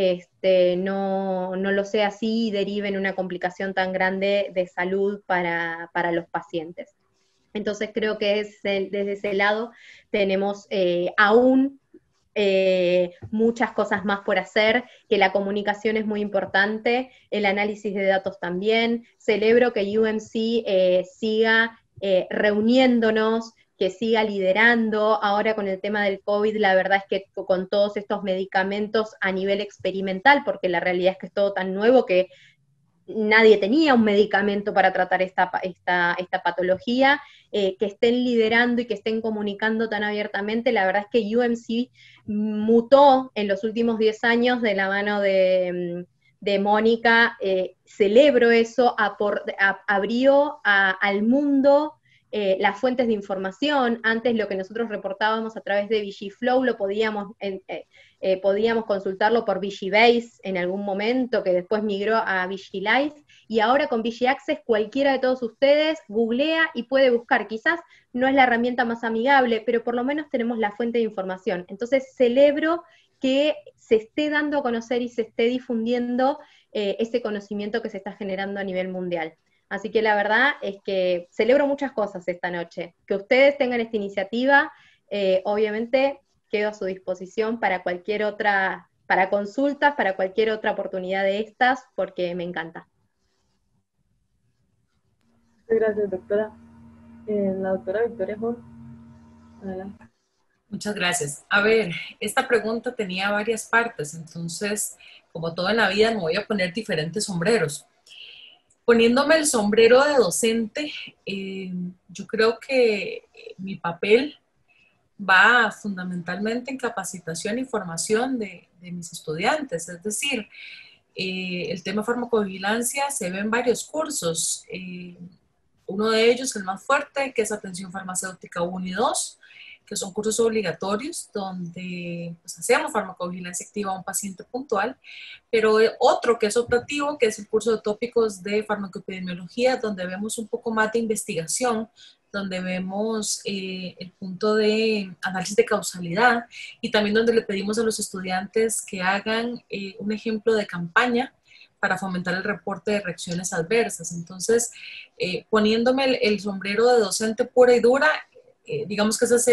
no lo sea así y derive en una complicación tan grande de salud para los pacientes. Entonces creo que desde ese lado tenemos aún muchas cosas más por hacer, que la comunicación es muy importante, el análisis de datos también. Celebro que UMC siga reuniéndonos, que siga liderando. Ahora con el tema del COVID, la verdad es que con todos estos medicamentos a nivel experimental, porque la realidad es que es todo tan nuevo que nadie tenía un medicamento para tratar esta patología, que estén liderando y que estén comunicando tan abiertamente. La verdad es que UMC mutó en los últimos 10 años de la mano de Mónica. Celebro eso, abrió al mundo las fuentes de información. Antes lo que nosotros reportábamos a través de Vigiflow lo podíamos consultarlo por Vigibase en algún momento, que después migró a Vigilize, y ahora con VigiAccess cualquiera de todos ustedes googlea y puede buscar. Quizás no es la herramienta más amigable, pero por lo menos tenemos la fuente de información. Entonces celebro que se esté dando a conocer y se esté difundiendo ese conocimiento que se está generando a nivel mundial. Así que la verdad es que celebro muchas cosas esta noche. Que ustedes tengan esta iniciativa, obviamente quedo a su disposición para cualquier otra, para consultas, para cualquier otra oportunidad de estas, porque me encanta. Muchas gracias, doctora. La doctora Victoria Hall. Adelante. Muchas gracias. A ver, esta pregunta tenía varias partes, entonces, como todo en la vida, me voy a poner diferentes sombreros. Poniéndome el sombrero de docente, yo creo que mi papel va fundamentalmente en capacitación y formación de mis estudiantes, es decir, el tema farmacovigilancia se ve en varios cursos, uno de ellos, el más fuerte, que es atención farmacéutica 1 y 2, que son cursos obligatorios donde pues, hacemos farmacovigilancia activa a un paciente puntual, pero otro que es optativo, que es el curso de tópicos de farmacoepidemiología, donde vemos un poco más de investigación, donde vemos el punto de análisis de causalidad y también donde le pedimos a los estudiantes que hagan un ejemplo de campaña para fomentar el reporte de reacciones adversas. Entonces, poniéndome el sombrero de docente pura y dura, digamos que ese es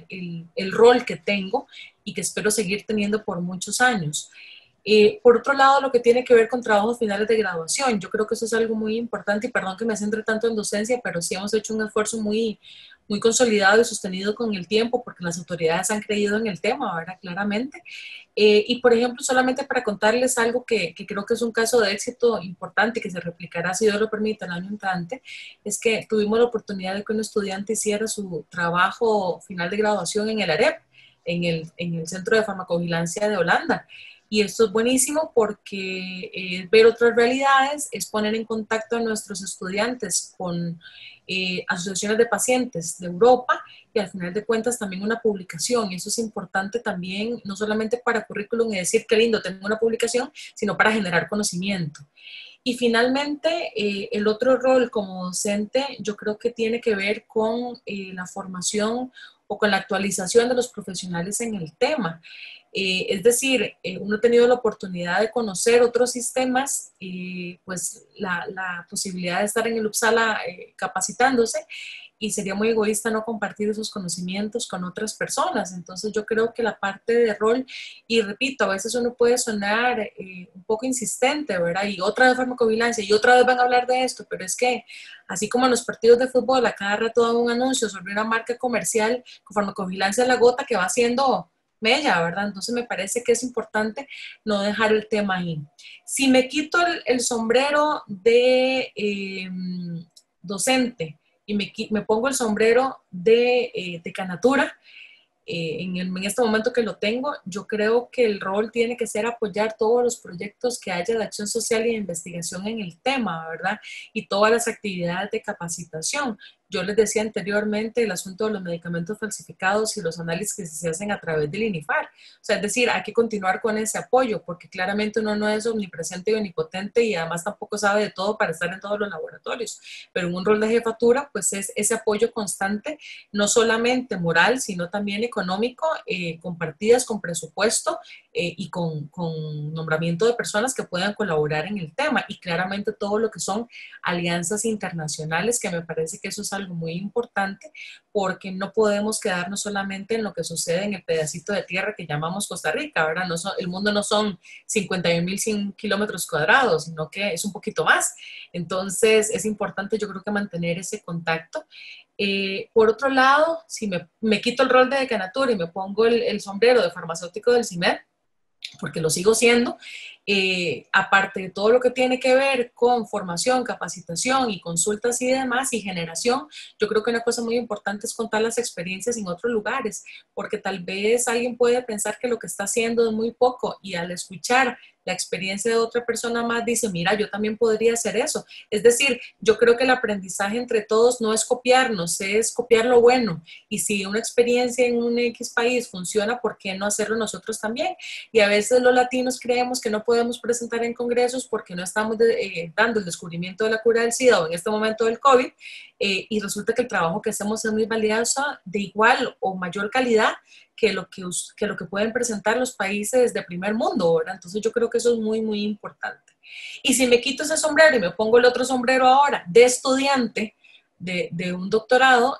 el rol que tengo y que espero seguir teniendo por muchos años. Por otro lado, lo que tiene que ver con trabajos finales de graduación, yo creo que eso es algo muy importante y perdón que me centre tanto en docencia, pero sí hemos hecho un esfuerzo muy consolidado y sostenido con el tiempo porque las autoridades han creído en el tema, ¿verdad? Claramente. Y por ejemplo, solamente para contarles algo que creo que es un caso de éxito importante que se replicará, si Dios lo permite, el año entrante, es que tuvimos la oportunidad de que un estudiante hiciera su trabajo final de graduación en el AREP, en el Centro de Farmacovigilancia de Holanda. Y esto es buenísimo porque ver otras realidades es poner en contacto a nuestros estudiantes con asociaciones de pacientes de Europa y al final de cuentas también una publicación. Y eso es importante también, no solamente para currículum y decir qué lindo, tengo una publicación, sino para generar conocimiento. Y finalmente, el otro rol como docente, yo creo que tiene que ver con la formación o con la actualización de los profesionales en el tema. Es decir, uno ha tenido la oportunidad de conocer otros sistemas, pues la posibilidad de estar en el Uppsala capacitándose y sería muy egoísta no compartir esos conocimientos con otras personas. Entonces yo creo que la parte de rol, y repito, a veces uno puede sonar un poco insistente, ¿verdad? Y otra vez farmacovigilancia, y otra vez van a hablar de esto, pero es que así como en los partidos de fútbol, a cada rato dan un anuncio sobre una marca comercial con farmacovigilancia es la gota que va haciendo mella, ¿verdad? Entonces me parece que es importante no dejar el tema ahí. Si me quito el sombrero de docente y me pongo el sombrero de decanatura, en este momento que lo tengo, yo creo que el rol tiene que ser apoyar todos los proyectos que haya de acción social y de investigación en el tema, ¿verdad? Y todas las actividades de capacitación. Yo les decía anteriormente el asunto de los medicamentos falsificados y los análisis que se hacen a través del INIFAR. O sea, es decir, hay que continuar con ese apoyo porque claramente uno no es omnipresente y omnipotente y además tampoco sabe de todo para estar en todos los laboratorios. Pero en un rol de jefatura, pues es ese apoyo constante, no solamente moral, sino también económico, con partidas, con presupuesto y con nombramiento de personas que puedan colaborar en el tema. Y claramente todo lo que son alianzas internacionales, que me parece que eso es algo muy importante porque no podemos quedarnos solamente en lo que sucede en el pedacito de tierra que llamamos Costa Rica, ¿verdad? El mundo no son 51.100 kilómetros cuadrados, sino que es un poquito más. Entonces es importante, yo creo que mantener ese contacto. Por otro lado, si me quito el rol de decanatura y me pongo el sombrero de farmacéutico del CIMED, porque lo sigo siendo, aparte de todo lo que tiene que ver con formación, capacitación y consultas y demás, y generación, yo creo que una cosa muy importante es contar las experiencias en otros lugares, porque tal vez alguien puede pensar que lo que está haciendo es muy poco, y al escuchar la experiencia de otra persona más dice, mira, yo también podría hacer eso. Es decir, yo creo que el aprendizaje entre todos no es copiarnos, es copiar lo bueno. Y si una experiencia en un X país funciona, ¿por qué no hacerlo nosotros también? Y a veces los latinos creemos que no podemos presentar en congresos porque no estamos dando el descubrimiento de la cura del SIDA o en este momento del COVID, y resulta que el trabajo que hacemos es muy valioso, de igual o mayor calidad que lo que pueden presentar los países de primer mundo, ¿verdad? Entonces yo creo que eso es muy, muy importante. Y si me quito ese sombrero y me pongo el otro sombrero ahora de estudiante de un doctorado,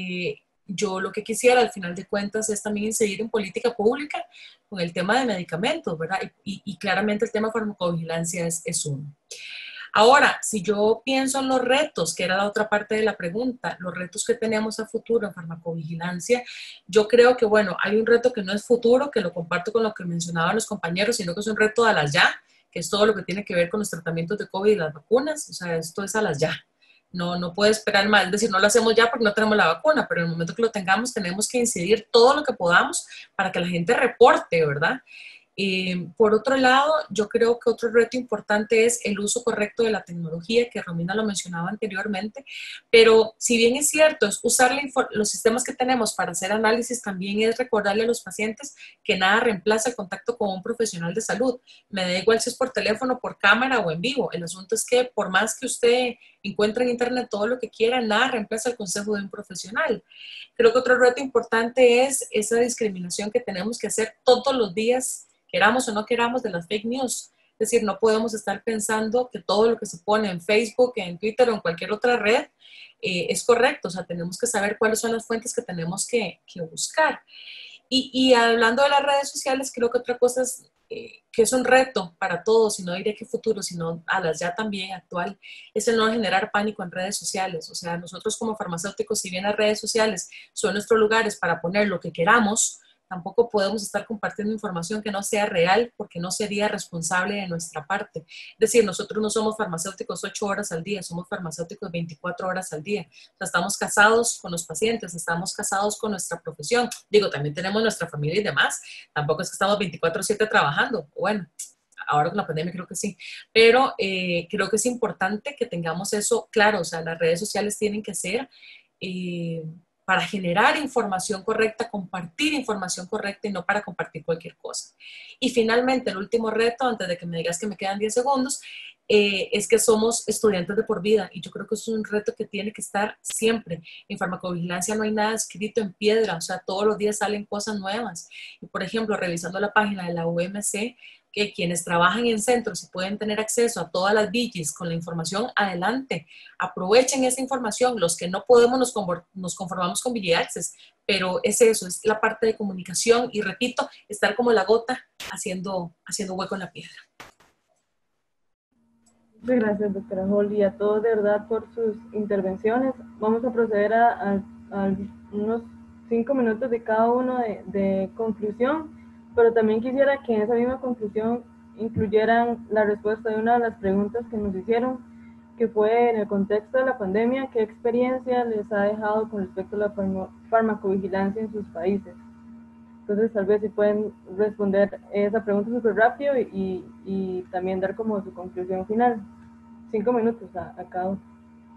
yo lo que quisiera al final de cuentas es también incidir en política pública con el tema de medicamentos, ¿verdad? Y claramente el tema de farmacovigilancia es uno. Ahora, si yo pienso en los retos, que era la otra parte de la pregunta, los retos que tenemos a futuro en farmacovigilancia, yo creo que, bueno, hay un reto que no es futuro, que lo comparto con lo que mencionaban los compañeros, sino que es un reto a las ya, que es todo lo que tiene que ver con los tratamientos de COVID y las vacunas, o sea, esto es a las ya. No puede esperar más, es decir, no lo hacemos ya porque no tenemos la vacuna, pero en el momento que lo tengamos tenemos que incidir todo lo que podamos para que la gente reporte, ¿verdad? Por otro lado, yo creo que otro reto importante es el uso correcto de la tecnología, que Romina lo mencionaba anteriormente, pero si bien es cierto, es usar los sistemas que tenemos para hacer análisis, también es recordarle a los pacientes que nada reemplaza el contacto con un profesional de salud. Me da igual si es por teléfono, por cámara o en vivo. El asunto es que por más que usted encuentre en internet todo lo que quiera, nada reemplaza el consejo de un profesional. Creo que otro reto importante es esa discriminación que tenemos que hacer todos los días, queramos o no queramos, de las fake news. Es decir, no podemos estar pensando que todo lo que se pone en Facebook, en Twitter o en cualquier otra red es correcto. O sea, tenemos que saber cuáles son las fuentes que tenemos que buscar. Y hablando de las redes sociales, creo que otra cosa es que es un reto para todos, y no diré que futuro, sino a las ya también actual, es el no generar pánico en redes sociales. O sea, nosotros como farmacéuticos, si bien las redes sociales son nuestros lugares para poner lo que queramos, tampoco podemos estar compartiendo información que no sea real, porque no sería responsable de nuestra parte. Es decir, nosotros no somos farmacéuticos 8 horas al día, somos farmacéuticos 24 horas al día. O sea, estamos casados con los pacientes, estamos casados con nuestra profesión. Digo, también tenemos nuestra familia y demás. Tampoco es que estamos 24/7 trabajando. Bueno, ahora con la pandemia creo que sí, pero creo que es importante que tengamos eso claro. O sea, las redes sociales tienen que ser para generar información correcta, compartir información correcta y no para compartir cualquier cosa. Y finalmente, el último reto, antes de que me digas que me quedan 10 segundos, es que somos estudiantes de por vida, y yo creo que eso es un reto que tiene que estar siempre. En farmacovigilancia no hay nada escrito en piedra, o sea, todos los días salen cosas nuevas. Y por ejemplo, revisando la página de la UMC, que quienes trabajan en centros y pueden tener acceso a todas las DIGIs con la información, adelante, aprovechen esa información. Los que no podemos nos conformamos con Villa Access, pero es eso, es la parte de comunicación y, repito, estar como la gota haciendo hueco en la piedra. Muchas gracias, doctora Hall, y a todos de verdad por sus intervenciones. Vamos a proceder a unos 5 minutos de cada uno de conclusión, pero también quisiera que en esa misma conclusión incluyeran la respuesta de una de las preguntas que nos hicieron, que fue en el contexto de la pandemia, ¿qué experiencia les ha dejado con respecto a la farmacovigilancia en sus países? Entonces, tal vez si pueden responder esa pregunta súper rápido y también dar como su conclusión final. 5 minutos a cada uno.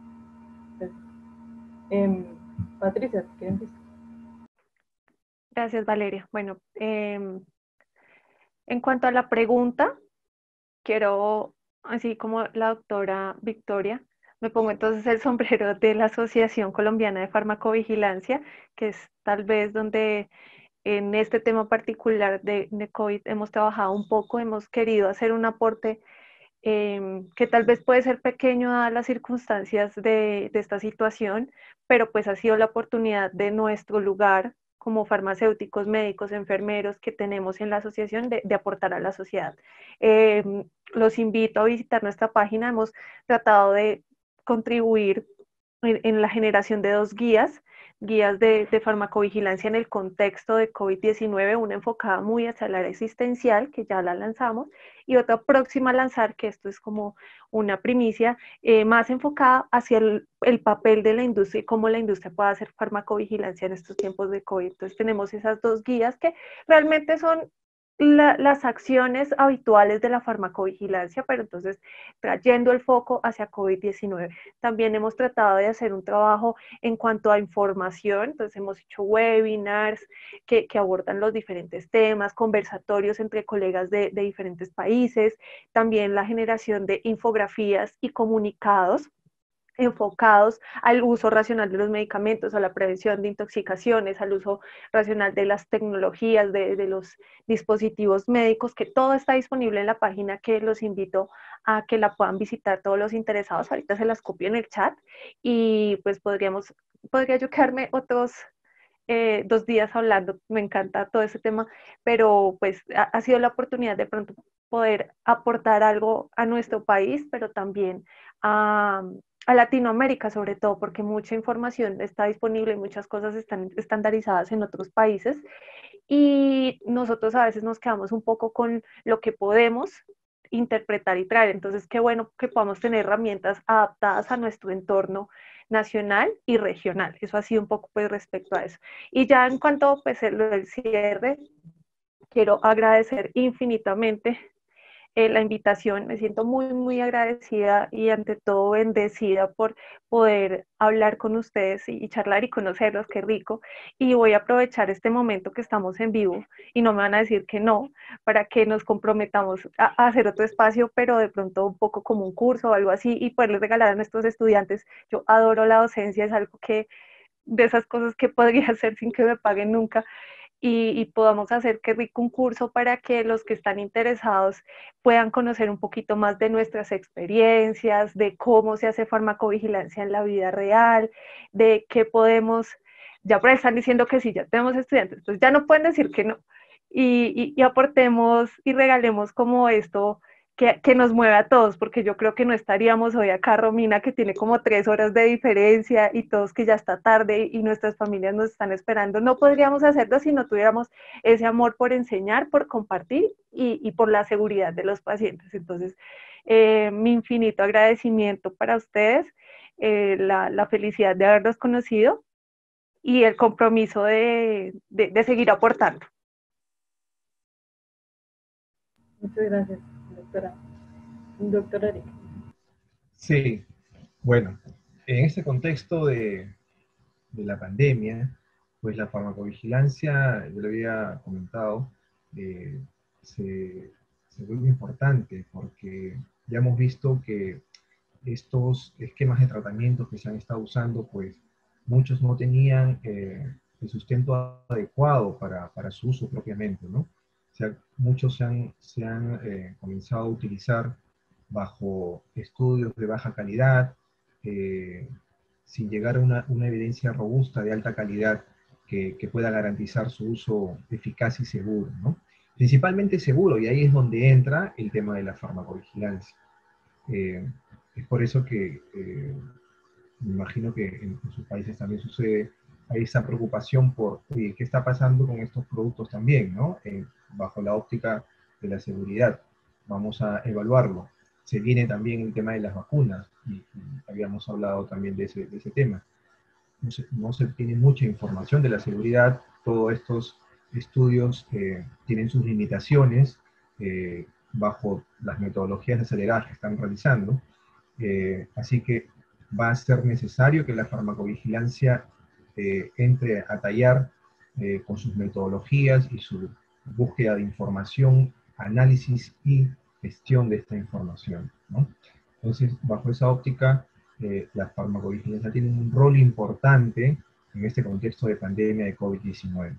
Patricia, ¿quieres decir? Gracias, Valeria. Bueno, en cuanto a la pregunta, quiero, así como la doctora Victoria, me pongo entonces el sombrero de la Asociación Colombiana de Farmacovigilancia, que es tal vez donde en este tema particular de COVID hemos trabajado un poco, hemos querido hacer un aporte que tal vez puede ser pequeño a las circunstancias de esta situación, pero pues ha sido la oportunidad de nuestro lugar como farmacéuticos, médicos, enfermeros que tenemos en la asociación de aportar a la sociedad. Los invito a visitar nuestra página, hemos tratado de contribuir en la generación de 2 guías de farmacovigilancia en el contexto de COVID-19, una enfocada muy hacia el área existencial, que ya la lanzamos, y otra próxima a lanzar, que esto es como una primicia, más enfocada hacia el papel de la industria y cómo la industria puede hacer farmacovigilancia en estos tiempos de COVID. Entonces tenemos esas 2 guías que realmente son las acciones habituales de la farmacovigilancia, pero entonces trayendo el foco hacia COVID-19. También hemos tratado de hacer un trabajo en cuanto a información, entonces hemos hecho webinars que abordan los diferentes temas, conversatorios entre colegas de diferentes países, también la generación de infografías y comunicados enfocados al uso racional de los medicamentos, a la prevención de intoxicaciones, al uso racional de las tecnologías, de los dispositivos médicos, que todo está disponible en la página, que los invito a que la puedan visitar todos los interesados. Ahorita se las copio en el chat y pues podría yo quedarme otros 2 días hablando, me encanta todo ese tema, pero pues ha sido la oportunidad de pronto poder aportar algo a nuestro país, pero también a Latinoamérica sobre todo, porque mucha información está disponible y muchas cosas están estandarizadas en otros países y nosotros a veces nos quedamos un poco con lo que podemos interpretar y traer. Entonces, qué bueno que podamos tener herramientas adaptadas a nuestro entorno nacional y regional. Eso ha sido un poco pues respecto a eso. Y ya en cuanto pues el cierre, quiero agradecer infinitamente la invitación. Me siento muy, muy agradecida y ante todo bendecida por poder hablar con ustedes y charlar y conocerlos, qué rico. Y voy a aprovechar este momento que estamos en vivo y no me van a decir que no, para que nos comprometamos a hacer otro espacio, pero de pronto un poco como un curso o algo así y poderles regalar a nuestros estudiantes. Yo adoro la docencia, es algo que de esas cosas que podría hacer sin que me paguen nunca y podamos hacer qué rico un curso para que los que están interesados puedan conocer un poquito más de nuestras experiencias, de cómo se hace farmacovigilancia en la vida real, de qué podemos, ya por ahí están diciendo que sí, ya tenemos estudiantes, pues ya no pueden decir que no, y aportemos y regalemos como esto que nos mueve a todos, porque yo creo que no estaríamos hoy acá, Romina, que tiene como 3 horas de diferencia y todos que ya está tarde y nuestras familias nos están esperando. No podríamos hacerlo si no tuviéramos ese amor por enseñar, por compartir y por la seguridad de los pacientes. Entonces, mi infinito agradecimiento para ustedes, la felicidad de haberlos conocido y el compromiso de seguir aportando. Muchas gracias, doctora. Doctora Eric. Sí, bueno, en este contexto de la pandemia, pues la farmacovigilancia, yo le había comentado, se vuelve importante porque ya hemos visto que estos esquemas de tratamiento que se han estado usando, pues muchos no tenían el sustento adecuado para su uso propiamente, ¿no? O sea, muchos se han comenzado a utilizar bajo estudios de baja calidad, sin llegar a una evidencia robusta de alta calidad que pueda garantizar su uso eficaz y seguro, ¿no? Principalmente seguro, y ahí es donde entra el tema de la farmacovigilancia. Es por eso que me imagino que en sus países también sucede, hay esa preocupación por, oye, ¿qué está pasando con estos productos también, ¿no? Bajo la óptica de la seguridad. Vamos a evaluarlo. Se viene también el tema de las vacunas, y habíamos hablado también de ese tema. No se tiene mucha información de la seguridad, todos estos estudios tienen sus limitaciones bajo las metodologías aceleradas que están realizando, así que va a ser necesario que la farmacovigilancia entre a tallar con sus metodologías y su búsqueda de información, análisis y gestión de esta información, ¿no? Entonces, bajo esa óptica, la farmacovigilancia tiene un rol importante en este contexto de pandemia de COVID-19.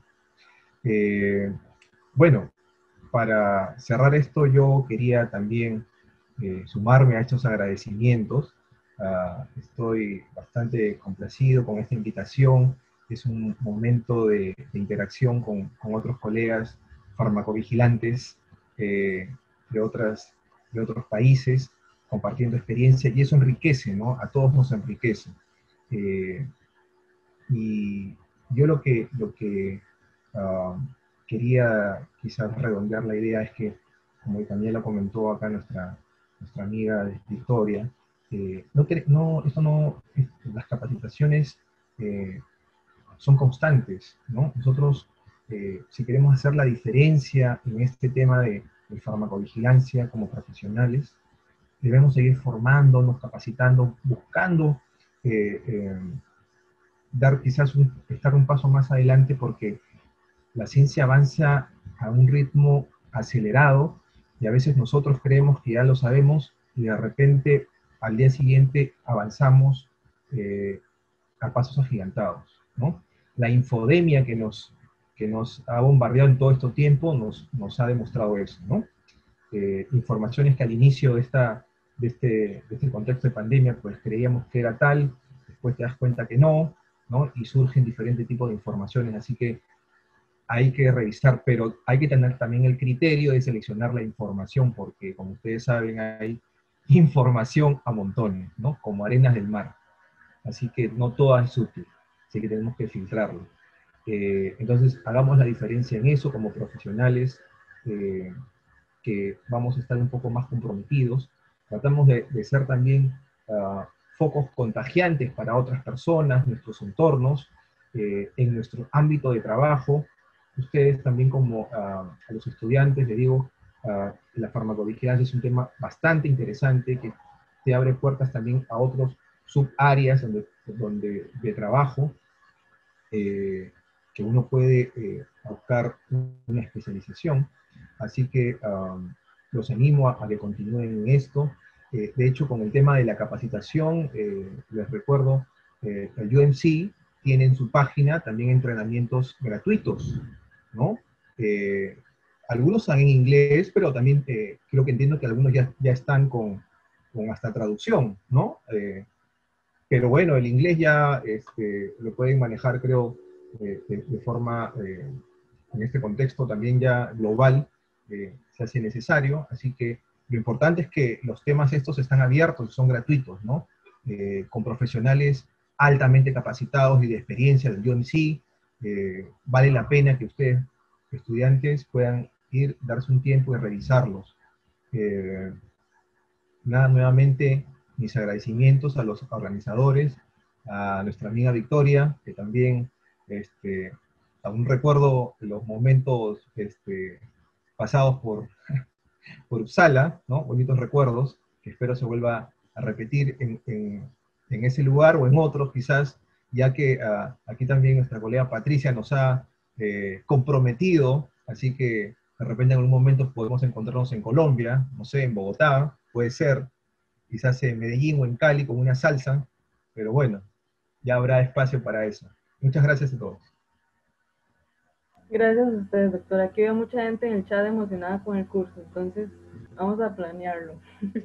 Bueno, para cerrar esto, yo quería también sumarme a estos agradecimientos. Estoy bastante complacido con esta invitación. Es un momento de interacción con otros colegas farmacovigilantes de otros países, compartiendo experiencia, y eso enriquece, ¿no? A todos nos enriquece. Y yo lo que quería quizás redondear la idea es que, como también lo comentó acá nuestra amiga de Victoria, las capacitaciones son constantes, ¿no? Nosotros, si queremos hacer la diferencia en este tema de farmacovigilancia como profesionales, debemos seguir formándonos, capacitando, buscando estar un paso más adelante, porque la ciencia avanza a un ritmo acelerado y a veces nosotros creemos que ya lo sabemos y de repente al día siguiente avanzamos a pasos agigantados, ¿no? La infodemia que nos ha bombardeado en todo este tiempo nos ha demostrado eso, ¿no? Informaciones que al inicio de este contexto de pandemia, pues creíamos que era tal, después te das cuenta que no, ¿no? Y surgen diferentes tipos de informaciones, así que hay que revisar, pero hay que tener también el criterio de seleccionar la información, porque como ustedes saben, hay información a montones, ¿no? Como arenas del mar. Así que no toda es útil, así que tenemos que filtrarlo. Entonces, hagamos la diferencia en eso como profesionales, que vamos a estar un poco más comprometidos. Tratamos de ser también focos contagiantes para otras personas, nuestros entornos, en nuestro ámbito de trabajo. Ustedes también como a los estudiantes, les digo, la farmacovigilancia es un tema bastante interesante que te abre puertas también a otros subáreas de trabajo, que uno puede buscar una especialización. Así que los animo a que continúen en esto. De hecho, con el tema de la capacitación, les recuerdo, el UMC tiene en su página también entrenamientos gratuitos, ¿no? Algunos están en inglés, pero también creo que entiendo que algunos ya están con hasta traducción, ¿no? Pero bueno, el inglés ya lo pueden manejar, creo, de forma, en este contexto también ya global, se hace necesario. Así que lo importante es que los temas estos están abiertos, son gratuitos, ¿no? Con profesionales altamente capacitados y de experiencia del UMC. Vale la pena que ustedes, estudiantes, puedan ir, darse un tiempo y revisarlos. Nada, nuevamente, mis agradecimientos a los organizadores, a nuestra amiga Victoria, que también aún recuerdo los momentos pasados por Uppsala, ¿no? Bonitos recuerdos, que espero se vuelva a repetir en ese lugar o en otros quizás, ya que aquí también nuestra colega Patricia nos ha comprometido, así que de repente en algún momento podemos encontrarnos en Colombia, no sé, en Bogotá, puede ser, quizás en Medellín o en Cali con una salsa, pero bueno, ya habrá espacio para eso. Muchas gracias a todos. Gracias a ustedes, doctora. Aquí veo mucha gente en el chat emocionada con el curso, entonces vamos a planearlo.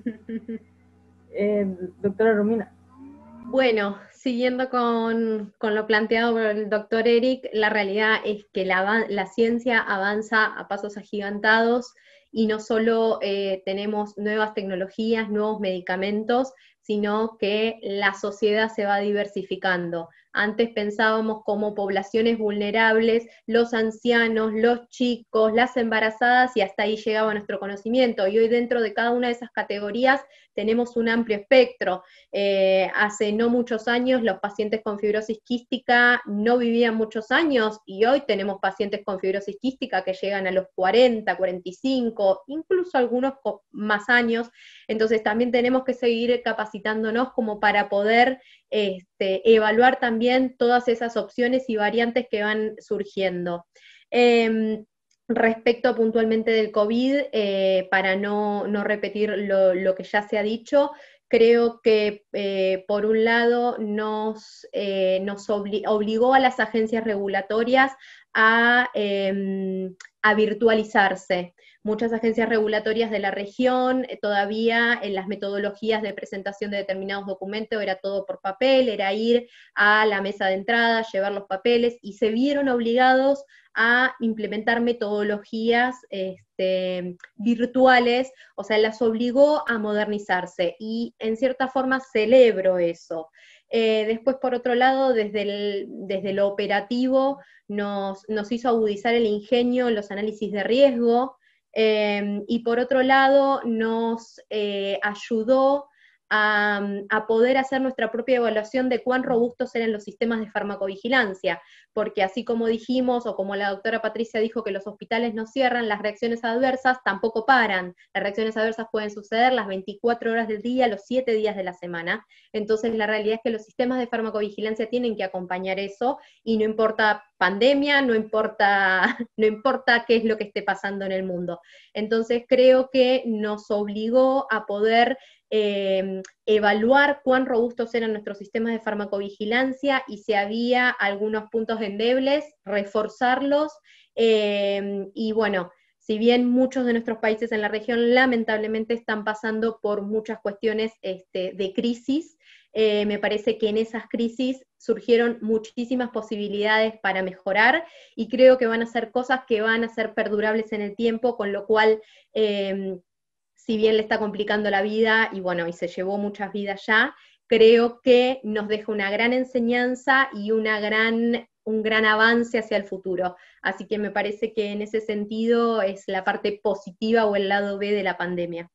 Doctora Romina. Bueno, siguiendo con lo planteado por el doctor Eric, la realidad es que la ciencia avanza a pasos agigantados y no solo tenemos nuevas tecnologías, nuevos medicamentos, sino que la sociedad se va diversificando. Antes pensábamos como poblaciones vulnerables, los ancianos, los chicos, las embarazadas, y hasta ahí llegaba nuestro conocimiento. Y hoy dentro de cada una de esas categorías tenemos un amplio espectro. Hace no muchos años los pacientes con fibrosis quística no vivían muchos años, y hoy tenemos pacientes con fibrosis quística que llegan a los 40, 45, incluso algunos con más años. Entonces también tenemos que seguir capacitándonos como para poder evaluar también todas esas opciones y variantes que van surgiendo. Respecto puntualmente del COVID, para no repetir lo que ya se ha dicho, creo que por un lado nos obligó a las agencias regulatorias a virtualizarse. Muchas agencias regulatorias de la región, todavía en las metodologías de presentación de determinados documentos era todo por papel, era ir a la mesa de entrada, llevar los papeles, y se vieron obligados a implementar metodologías virtuales, o sea, las obligó a modernizarse, y en cierta forma celebro eso. Después, por otro lado, desde lo operativo, nos hizo agudizar el ingenio en los análisis de riesgo, y por otro lado nos ayudó a poder hacer nuestra propia evaluación de cuán robustos eran los sistemas de farmacovigilancia, porque así como dijimos, o como la doctora Patricia dijo, que los hospitales no cierran, las reacciones adversas tampoco paran. Las reacciones adversas pueden suceder las 24 horas del día, los 7 días de la semana. Entonces la realidad es que los sistemas de farmacovigilancia tienen que acompañar eso, y no importa pandemia, no importa qué es lo que esté pasando en el mundo. Entonces creo que nos obligó a poder evaluar cuán robustos eran nuestros sistemas de farmacovigilancia y si había algunos puntos endebles, reforzarlos, y bueno, si bien muchos de nuestros países en la región lamentablemente están pasando por muchas cuestiones de crisis, me parece que en esas crisis surgieron muchísimas posibilidades para mejorar y creo que van a ser cosas que van a ser perdurables en el tiempo, con lo cual, si bien le está complicando la vida y bueno, y se llevó muchas vidas ya, creo que nos deja una gran enseñanza y un gran avance hacia el futuro. Así que me parece que en ese sentido es la parte positiva o el lado B de la pandemia.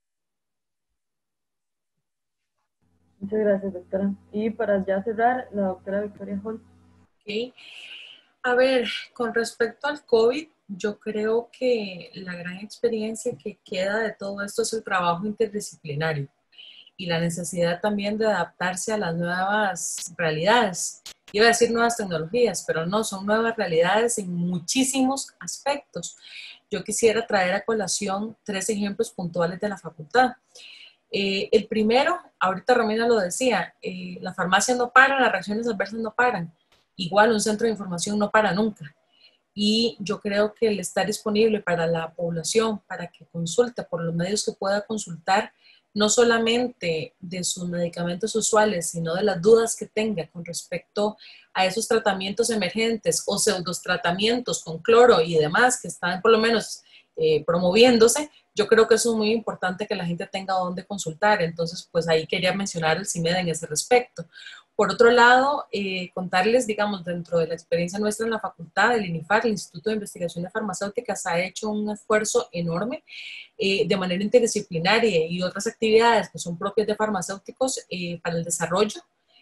Muchas gracias, doctora. Y para ya cerrar, la doctora Victoria Hall. Ok. A ver, con respecto al COVID, yo creo que la gran experiencia que queda de todo esto es el trabajo interdisciplinario y la necesidad también de adaptarse a las nuevas realidades. Iba a decir nuevas tecnologías, pero no, son nuevas realidades en muchísimos aspectos. Yo quisiera traer a colación 3 ejemplos puntuales de la facultad. El primero, ahorita Romina lo decía, la farmacia no para, las reacciones adversas no paran. Igual un centro de información no para nunca. Y yo creo que el estar disponible para la población, para que consulte por los medios que pueda consultar, no solamente de sus medicamentos usuales, sino de las dudas que tenga con respecto a esos tratamientos emergentes o pseudotratamientos con cloro y demás que están por lo menos promoviéndose. Yo creo que eso es muy importante, que la gente tenga dónde consultar. Entonces, pues ahí quería mencionar el CIMED en ese respecto. Por otro lado, contarles, digamos, dentro de la experiencia nuestra en la facultad, el INIFAR, el Instituto de Investigaciones Farmacéuticas, ha hecho un esfuerzo enorme de manera interdisciplinaria y otras actividades que son propias de farmacéuticos para el desarrollo,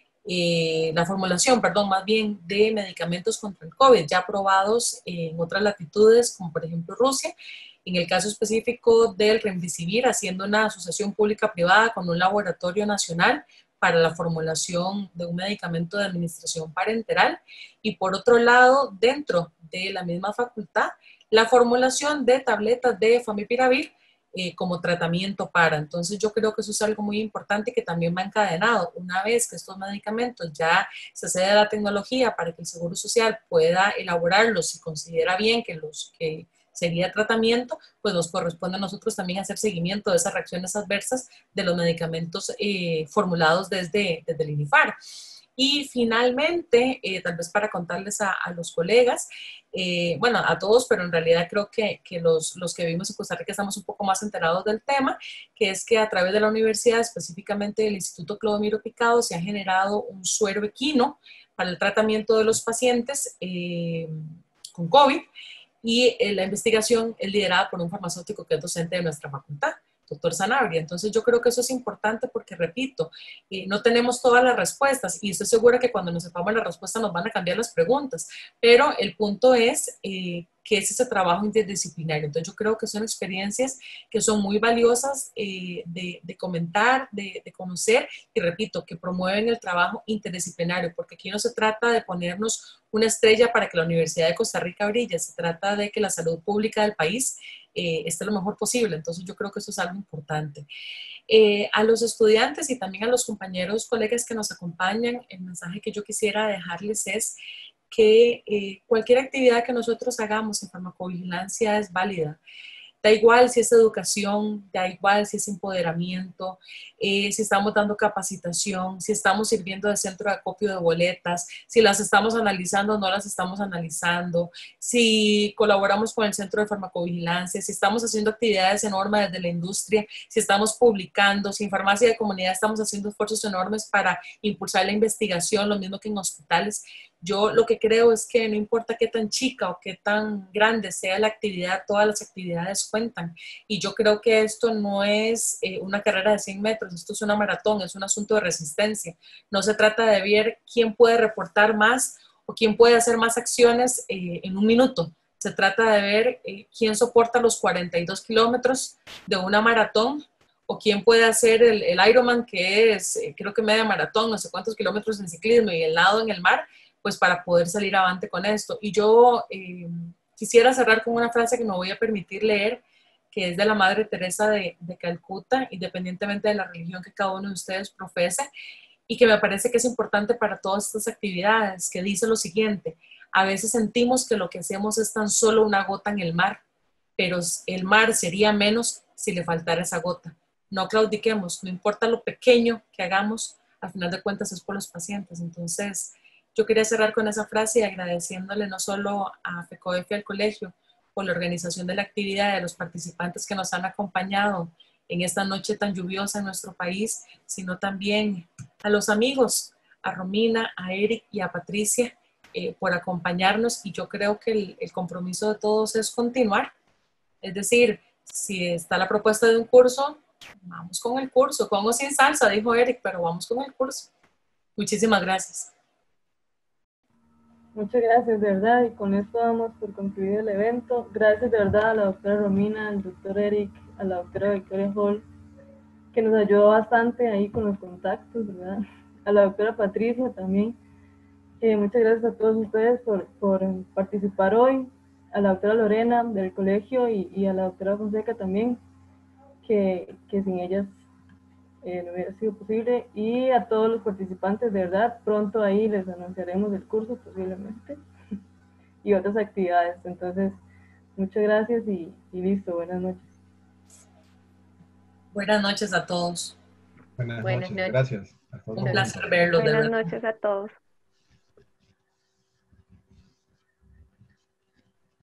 la formulación, perdón, más bien de medicamentos contra el COVID, ya aprobados en otras latitudes, como por ejemplo Rusia. En el caso específico del Remdesivir, haciendo una asociación pública-privada con un laboratorio nacional para la formulación de un medicamento de administración parenteral. Y por otro lado, dentro de la misma facultad, la formulación de tabletas de Favipiravir como tratamiento para. Entonces yo creo que eso es algo muy importante que también va encadenado. Una vez que estos medicamentos ya se accede a la tecnología para que el Seguro Social pueda elaborarlos si considera bien que los que sería tratamiento, pues nos corresponde a nosotros también hacer seguimiento de esas reacciones adversas de los medicamentos formulados desde el INIFAR. Y finalmente, tal vez para contarles a los colegas, bueno, a todos, pero en realidad creo que los que vivimos en Costa Rica estamos un poco más enterados del tema, que es que a través de la universidad, específicamente del Instituto Clodomiro Picado, se ha generado un suero equino para el tratamiento de los pacientes con COVID, y la investigación es liderada por un farmacéutico que es docente de nuestra facultad, doctor Sanabria. Entonces yo creo que eso es importante porque, repito, no tenemos todas las respuestas y estoy segura que cuando nos sepamos la respuesta nos van a cambiar las preguntas, pero el punto es que es ese trabajo interdisciplinario. Entonces yo creo que son experiencias que son muy valiosas de comentar, de conocer, y repito, que promueven el trabajo interdisciplinario, porque aquí no se trata de ponernos una estrella para que la Universidad de Costa Rica brille, se trata de que la salud pública del país esté lo mejor posible. Entonces yo creo que eso es algo importante. A los estudiantes y también a los compañeros, colegas que nos acompañan, el mensaje que yo quisiera dejarles es que cualquier actividad que nosotros hagamos en farmacovigilancia es válida. Da igual si es educación, da igual si es empoderamiento, si estamos dando capacitación, si estamos sirviendo de centro de acopio de boletas, si las estamos analizando o no las estamos analizando, si colaboramos con el centro de farmacovigilancia, si estamos haciendo actividades enormes desde la industria, si estamos publicando, si en farmacia de comunidad estamos haciendo esfuerzos enormes para impulsar la investigación, lo mismo que en hospitales. Yo lo que creo es que no importa qué tan chica o qué tan grande sea la actividad, todas las actividades cuentan. Y yo creo que esto no es una carrera de 100 metros, esto es una maratón, es un asunto de resistencia. No se trata de ver quién puede reportar más o quién puede hacer más acciones en un minuto. Se trata de ver quién soporta los 42 kilómetros de una maratón, o quién puede hacer el Ironman, que es creo que media maratón, no sé cuántos kilómetros en ciclismo, y el nado en el mar, pues para poder salir avante con esto. Y yo quisiera cerrar con una frase que me voy a permitir leer, que es de la Madre Teresa de Calcuta, independientemente de la religión que cada uno de ustedes profese, y que me parece que es importante para todas estas actividades, que dice lo siguiente: a veces sentimos que lo que hacemos es tan solo una gota en el mar, pero el mar sería menos si le faltara esa gota. No claudiquemos, no importa lo pequeño que hagamos, al final de cuentas es por los pacientes. Entonces, yo quería cerrar con esa frase y agradeciéndole no solo a FECODEF y al colegio por la organización de la actividad, de los participantes que nos han acompañado en esta noche tan lluviosa en nuestro país, sino también a los amigos, a Romina, a Eric y a Patricia, por acompañarnos. Y yo creo que el compromiso de todos es continuar. Es decir, si está la propuesta de un curso, vamos con el curso, con o sin salsa, dijo Eric, pero vamos con el curso. Muchísimas gracias. Muchas gracias, de verdad, y con esto damos por concluido el evento. Gracias de verdad a la doctora Romina, al doctor Eric, a la doctora Victoria Hall, que nos ayudó bastante ahí con los contactos, ¿verdad? A la doctora Patricia también. Muchas gracias a todos ustedes por participar hoy, a la doctora Lorena del colegio y a la doctora Fonseca también, que sin ellas no hubiera sido posible, y a todos los participantes, de verdad, pronto ahí les anunciaremos el curso posiblemente y otras actividades. Entonces, muchas gracias y listo, buenas noches. Buenas noches a todos. Buenas Buenas noches, noches. gracias. Un placer verlos. Buenas noches a todos.